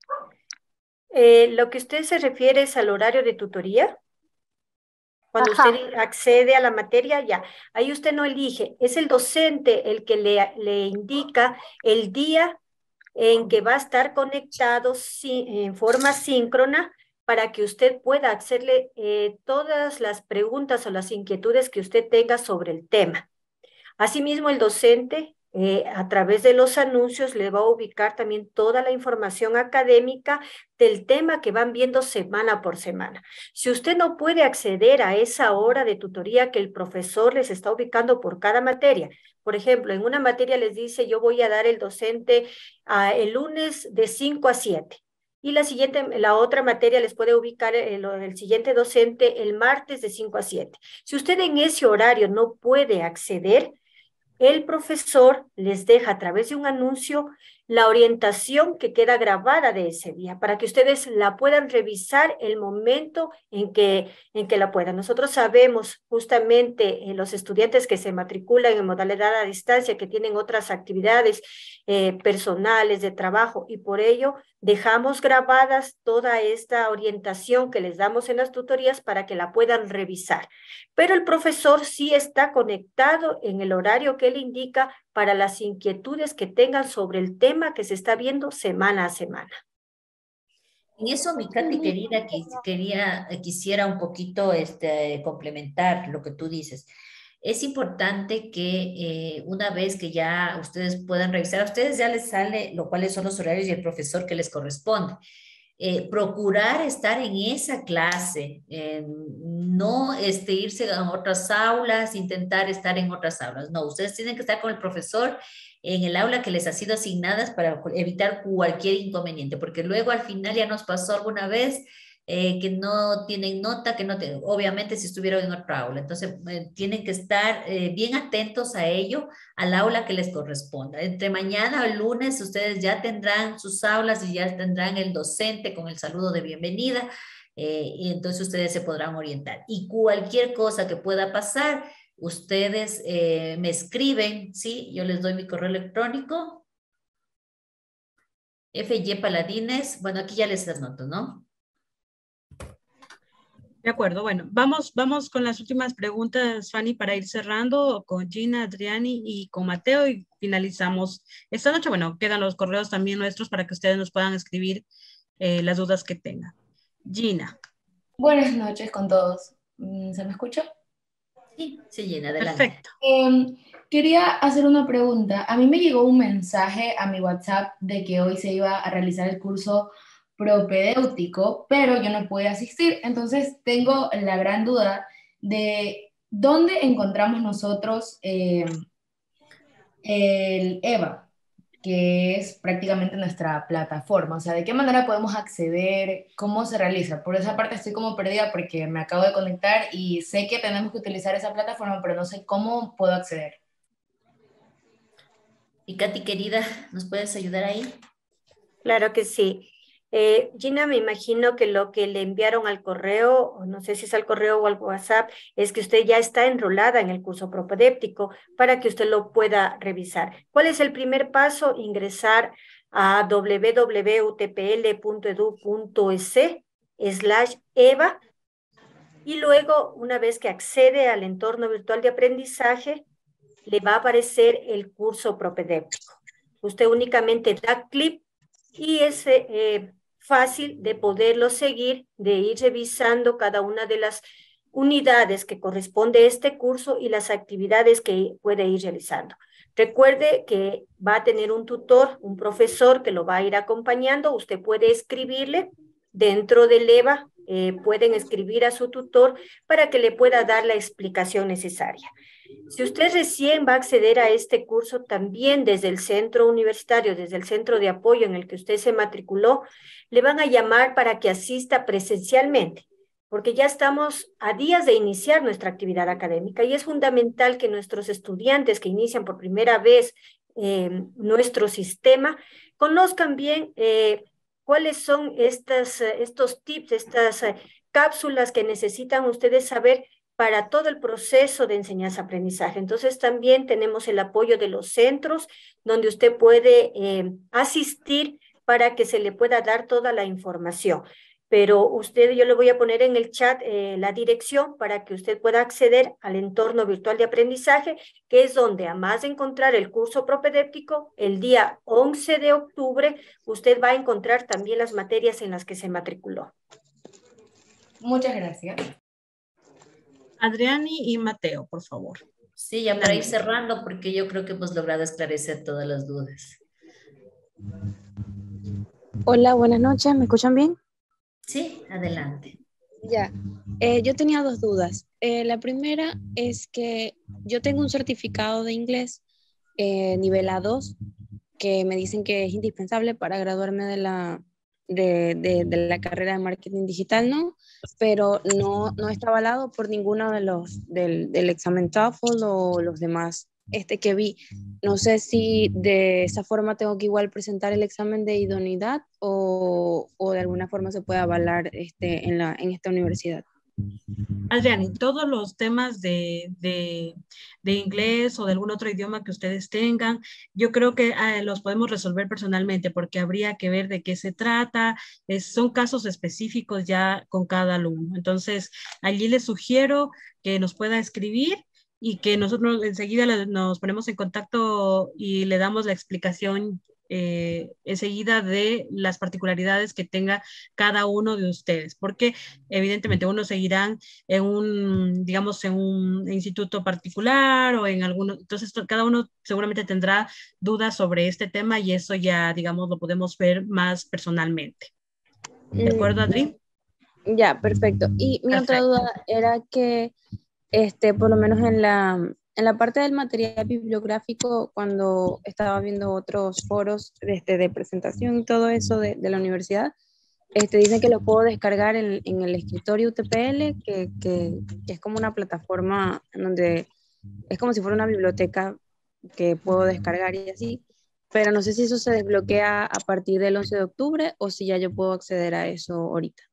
Lo que usted se refiere es al horario de tutoría. Cuando Ajá. usted accede a la materia, ya, ahí usted no elige, es el docente el que le indica el día en que va a estar conectado en forma síncrona para que usted pueda hacerle todas las preguntas o las inquietudes que usted tenga sobre el tema. Asimismo, el docente, a través de los anuncios, le va a ubicar también toda la información académica del tema que van viendo semana por semana. Si usted no puede acceder a esa hora de tutoría que el profesor les está ubicando por cada materia, por ejemplo, en una materia les dice, yo voy a dar el docente el lunes de 5 a 7. Y la otra materia les puede ubicar el siguiente docente el martes de 5 a 7. Si usted en ese horario no puede acceder, el profesor les deja a través de un anuncio la orientación que queda grabada de ese día para que ustedes la puedan revisar el momento en que la puedan. Nosotros sabemos justamente los estudiantes que se matriculan en modalidad a distancia, que tienen otras actividades personales de trabajo y por ello dejamos grabadas toda esta orientación que les damos en las tutorías para que la puedan revisar. Pero el profesor sí está conectado en el horario que él indica para las inquietudes que tengan sobre el tema que se está viendo semana a semana. En eso, mi Katy querida, quisiera un poquito complementar lo que tú dices. Es importante que una vez que ya ustedes puedan revisar, a ustedes ya les sale cuáles son los horarios y el profesor que les corresponde. Procurar estar en esa clase, no irse a otras aulas, intentar estar en otras aulas. No, ustedes tienen que estar con el profesor en el aula que les ha sido asignadas para evitar cualquier inconveniente, porque luego al final ya nos pasó alguna vez que no tienen nota, obviamente si estuvieron en otra aula. Entonces, tienen que estar bien atentos a ello, al aula que les corresponda. Entre mañana o el lunes, ustedes ya tendrán sus aulas y ya tendrán el docente con el saludo de bienvenida, y entonces ustedes se podrán orientar. Y cualquier cosa que pueda pasar, ustedes me escriben, ¿sí? Yo les doy mi correo electrónico, FY Paladines, bueno, aquí ya les anoto, ¿no? De acuerdo, bueno, vamos con las últimas preguntas, Fanny, para ir cerrando con Gina, Adriani y con Mateo y finalizamos esta noche. Bueno, quedan los correos también nuestros para que ustedes nos puedan escribir las dudas que tengan. Gina. Buenas noches con todos. ¿Se me escucha? Sí, Gina, adelante. Perfecto. Quería hacer una pregunta. A mí me llegó un mensaje a mi WhatsApp de que hoy se iba a realizar el curso propedéutico, pero yo no pude asistir. Entonces tengo la gran duda de dónde encontramos nosotros el EVA, que es prácticamente nuestra plataforma. O sea, ¿de qué manera podemos acceder? ¿Cómo se realiza? Por esa parte estoy como perdida porque me acabo de conectar y sé que tenemos que utilizar esa plataforma, pero no sé cómo puedo acceder. Y Katy, querida, ¿nos puedes ayudar ahí? Claro que sí. Gina, me imagino que lo que le enviaron al correo, o no sé si es al correo o al WhatsApp, es que usted ya está enrolada en el curso propedéutico para que usted lo pueda revisar. ¿Cuál es el primer paso? Ingresar a www.utpl.edu.es/EVA y luego, una vez que accede al entorno virtual de aprendizaje, le va a aparecer el curso propedéutico. Usted únicamente da clic y es fácil de poderlo seguir, de ir revisando cada una de las unidades que corresponde a este curso y las actividades que puede ir realizando. Recuerde que va a tener un tutor, un profesor que lo va a ir acompañando. Usted puede escribirle dentro del EVA, pueden escribir a su tutor para que le pueda dar la explicación necesaria. Si usted recién va a acceder a este curso, también desde el centro universitario, desde el centro de apoyo en el que usted se matriculó, le van a llamar para que asista presencialmente, porque ya estamos a días de iniciar nuestra actividad académica y es fundamental que nuestros estudiantes que inician por primera vez nuestro sistema conozcan bien cuáles son estos tips, estas cápsulas que necesitan ustedes saber para todo el proceso de enseñanza-aprendizaje. Entonces también tenemos el apoyo de los centros donde usted puede asistir para que se le pueda dar toda la información. Pero yo le voy a poner en el chat la dirección para que usted pueda acceder al entorno virtual de aprendizaje, que es donde, además de encontrar el curso propedéutico, el día 11 de octubre, usted va a encontrar también las materias en las que se matriculó. Muchas gracias. Adriani y Mateo, por favor. Sí, ya para ir cerrando, porque yo creo que hemos logrado esclarecer todas las dudas. Hola, buenas noches, ¿me escuchan bien? Sí, adelante. Ya, yo tenía dos dudas. La primera es que yo tengo un certificado de inglés nivel A2 que me dicen que es indispensable para graduarme de la carrera de marketing digital, ¿no? Pero no está avalado por ninguno de del examen TOEFL o los demás que vi. No sé si de esa forma tengo que igual presentar el examen de idoneidad o de alguna forma se puede avalar en esta universidad. Adriani, todos los temas de inglés o de algún otro idioma que ustedes tengan, yo creo que los podemos resolver personalmente porque habría que ver de qué se trata, son casos específicos ya con cada alumno. Entonces, allí les sugiero que nos pueda escribir y que nosotros enseguida nos ponemos en contacto y le damos la explicación enseguida de las particularidades que tenga cada uno de ustedes, porque evidentemente unos seguirán en un instituto particular o en alguno, entonces cada uno seguramente tendrá dudas sobre este tema y eso ya, digamos, lo podemos ver más personalmente. ¿De acuerdo, Adri? Ya, perfecto. Y mi otra duda era que, por lo menos en la parte del material bibliográfico, cuando estaba viendo otros foros de presentación y todo eso de la universidad, dicen que lo puedo descargar en el escritorio UTPL, que es como una plataforma en donde es como si fuera una biblioteca que puedo descargar y así, pero no sé si eso se desbloquea a partir del 11 de octubre o si ya yo puedo acceder a eso ahorita.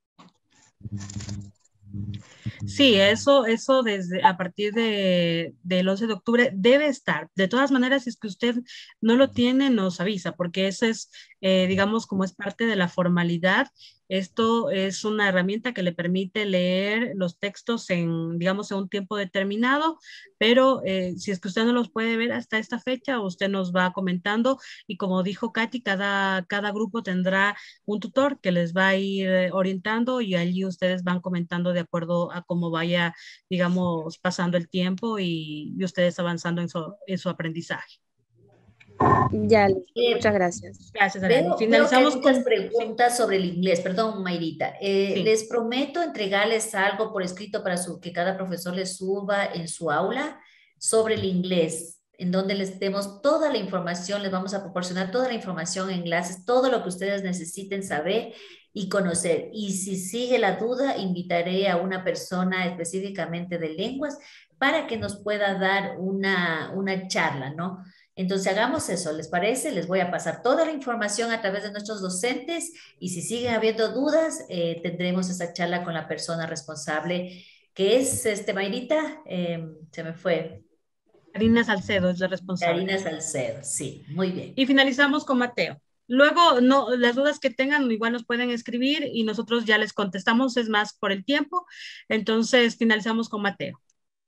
Sí, eso desde a partir del 11 de octubre debe estar. De todas maneras, si es que usted no lo tiene, nos avisa, porque eso es, digamos, como es parte de la formalidad Esto es una herramienta que le permite leer los textos en, digamos, en un tiempo determinado, pero si es que usted no los puede ver hasta esta fecha, usted nos va comentando y como dijo Katy, cada grupo tendrá un tutor que les va a ir orientando y allí ustedes van comentando de acuerdo a cómo vaya, digamos, pasando el tiempo y ustedes avanzando en su aprendizaje. Ya, muchas gracias. Gracias, Veo que hay finalizamos muchas preguntas sobre el inglés. Perdón, Mayrita. Sí. Les prometo entregarles algo por escrito para que cada profesor les suba en su aula sobre el inglés, en donde les demos toda la información, les vamos a proporcionar toda la información, enlaces, todo lo que ustedes necesiten saber y conocer. Y si sigue la duda, invitaré a una persona específicamente de lenguas para que nos pueda dar una charla, ¿no? Entonces hagamos eso, ¿les parece? Les voy a pasar toda la información a través de nuestros docentes y si siguen habiendo dudas, tendremos esa charla con la persona responsable, que es, Mayrita, se me fue. Karina Salcedo es la responsable. Karina Salcedo, sí, muy bien. Y finalizamos con Mateo. Luego, no, las dudas que tengan igual nos pueden escribir y nosotros ya les contestamos, es más por el tiempo. Entonces finalizamos con Mateo.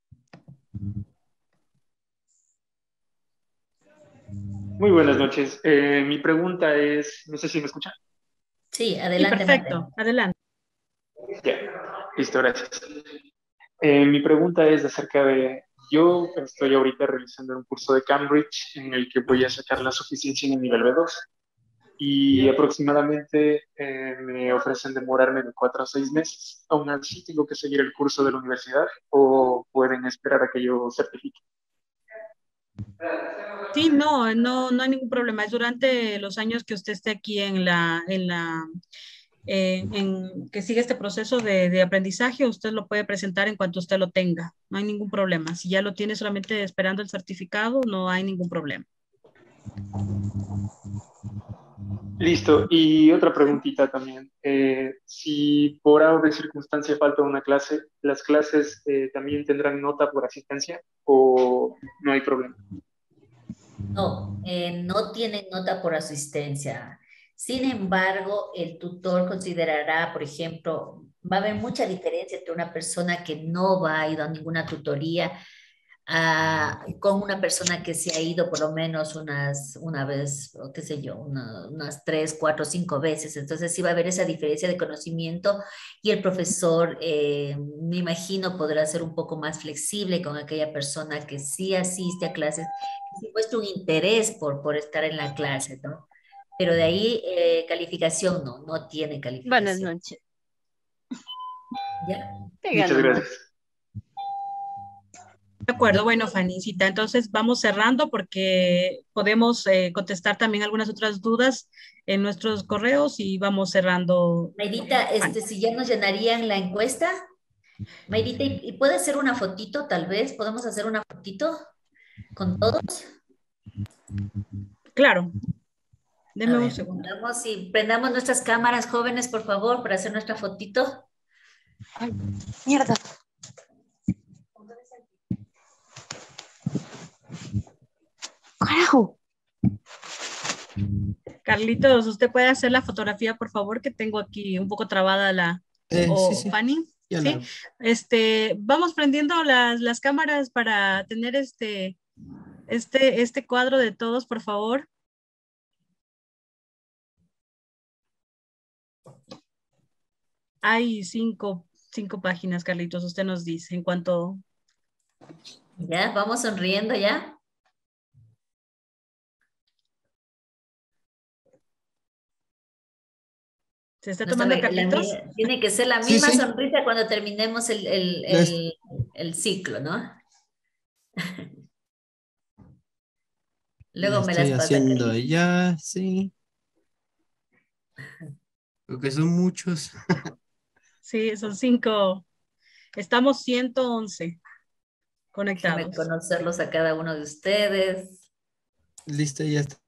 Muy buenas noches. Mi pregunta es, no sé si me escuchan. Sí, adelante. Sí, perfecto, Mateo. Adelante. Ya, listo, gracias. Mi pregunta es acerca de, yo estoy ahorita realizando un curso de Cambridge en el que voy a sacar la suficiencia en el nivel B2 y aproximadamente me ofrecen demorarme de 4 a 6 meses. ¿Aún así tengo que seguir el curso de la universidad o pueden esperar a que yo certifique? Sí, no hay ningún problema. Es durante los años que usted esté aquí en que siga este proceso de aprendizaje, usted lo puede presentar en cuanto usted lo tenga. No hay ningún problema. Si ya lo tiene solamente esperando el certificado, no hay ningún problema. Listo. Y otra preguntita también. Si por algo de circunstancia falta una clase, ¿las clases también tendrán nota por asistencia o no hay problema? No, no tienen nota por asistencia. Sin embargo, el tutor considerará, por ejemplo, va a haber mucha diferencia entre una persona que no va a ir a ninguna tutoría con una persona que se ha ido por lo menos una vez, o qué sé yo, unas 3, 4, 5 veces. Entonces sí va a haber esa diferencia de conocimiento y el profesor, me imagino, podrá ser un poco más flexible con aquella persona que sí asiste a clases, que sí muestra un interés por estar en la clase, ¿no? Pero de ahí, calificación no tiene calificación. Buenas noches. ¿Ya? Muchas gracias. De acuerdo, bueno, Fanicita, entonces vamos cerrando porque podemos contestar también algunas otras dudas en nuestros correos y vamos cerrando. Mayrita, si ya nos llenarían la encuesta. Mayrita, ¿y puede hacer una fotito tal vez? ¿Podemos hacer una fotito con todos? Claro. Deme un segundo. Prendamos nuestras cámaras, jóvenes, por favor, para hacer nuestra fotito. Ay, mierda. ¡Carajo! Carlitos, ¿usted puede hacer la fotografía, por favor? Que tengo aquí un poco trabada sí. Fanny. ¿Sí? Vamos prendiendo las cámaras para tener este cuadro de todos, por favor. Hay cinco páginas, Carlitos, usted nos dice en cuanto... Ya, vamos sonriendo ya. ¿Se está tomando, Carlitos? Tiene que ser la misma sonrisa cuando terminemos el ciclo, ¿no? Luego me las pasa. Estoy haciendo ya, sí. Porque son muchos. Sí, son 5. Estamos 111 conectados. Déjame conocerlos a cada uno de ustedes. Listo, ya está.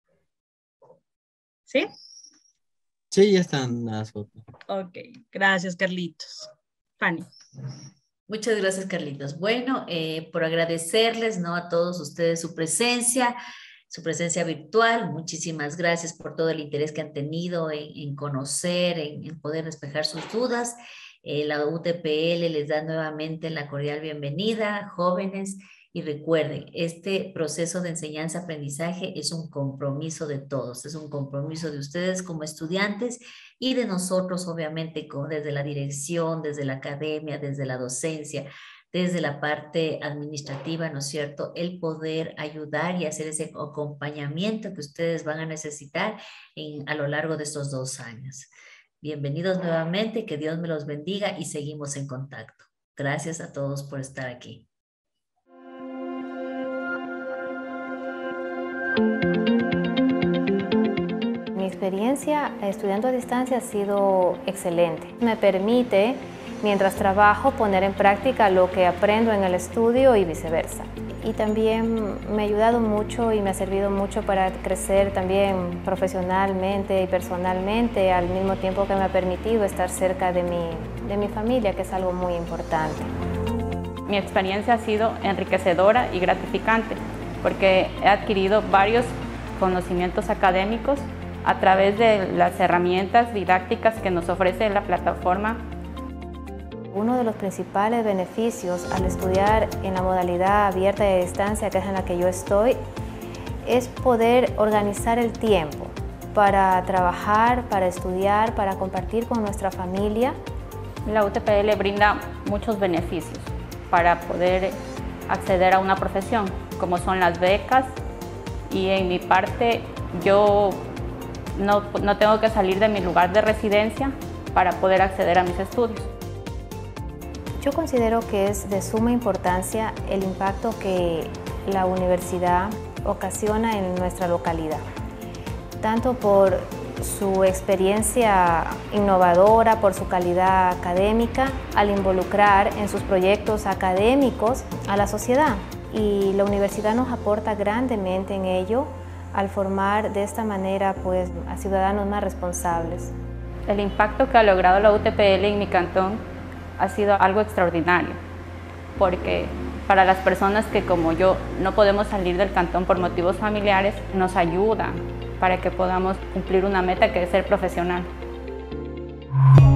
¿Sí? Sí, ya están las fotos. Ok, gracias, Carlitos. Fanny. Muchas gracias, Carlitos. Bueno, por agradecerles, ¿no?, a todos ustedes su presencia. su presencia virtual. Muchísimas gracias por todo el interés que han tenido en conocer, en poder despejar sus dudas. La UTPL les da nuevamente la cordial bienvenida, jóvenes, y recuerden, este proceso de enseñanza-aprendizaje es un compromiso de todos, es un compromiso de ustedes como estudiantes y de nosotros, obviamente, desde la dirección, desde la academia, desde la docencia, desde la parte administrativa, ¿no es cierto? El poder ayudar y hacer ese acompañamiento que ustedes van a necesitar a lo largo de estos 2 años. Bienvenidos nuevamente, que Dios me los bendiga y seguimos en contacto. Gracias a todos por estar aquí. Mi experiencia estudiando a distancia ha sido excelente. Me permite, mientras trabajo, poner en práctica lo que aprendo en el estudio y viceversa. Y también me ha ayudado mucho y me ha servido mucho para crecer también profesionalmente y personalmente, al mismo tiempo que me ha permitido estar cerca de mi familia, que es algo muy importante. Mi experiencia ha sido enriquecedora y gratificante, porque he adquirido varios conocimientos académicos a través de las herramientas didácticas que nos ofrece la plataforma. Uno de los principales beneficios al estudiar en la modalidad abierta y a distancia, que es en la que yo estoy, es poder organizar el tiempo para trabajar, para estudiar, para compartir con nuestra familia. La UTPL brinda muchos beneficios para poder acceder a una profesión, como son las becas, y en mi parte yo no tengo que salir de mi lugar de residencia para poder acceder a mis estudios. Yo considero que es de suma importancia el impacto que la universidad ocasiona en nuestra localidad, tanto por su experiencia innovadora, por su calidad académica, al involucrar en sus proyectos académicos a la sociedad. Y la universidad nos aporta grandemente en ello al formar de esta manera pues, a ciudadanos más responsables. El impacto que ha logrado la UTPL en mi cantón ha sido algo extraordinario, porque para las personas que como yo no podemos salir del cantón por motivos familiares, nos ayuda para que podamos cumplir una meta que es ser profesional.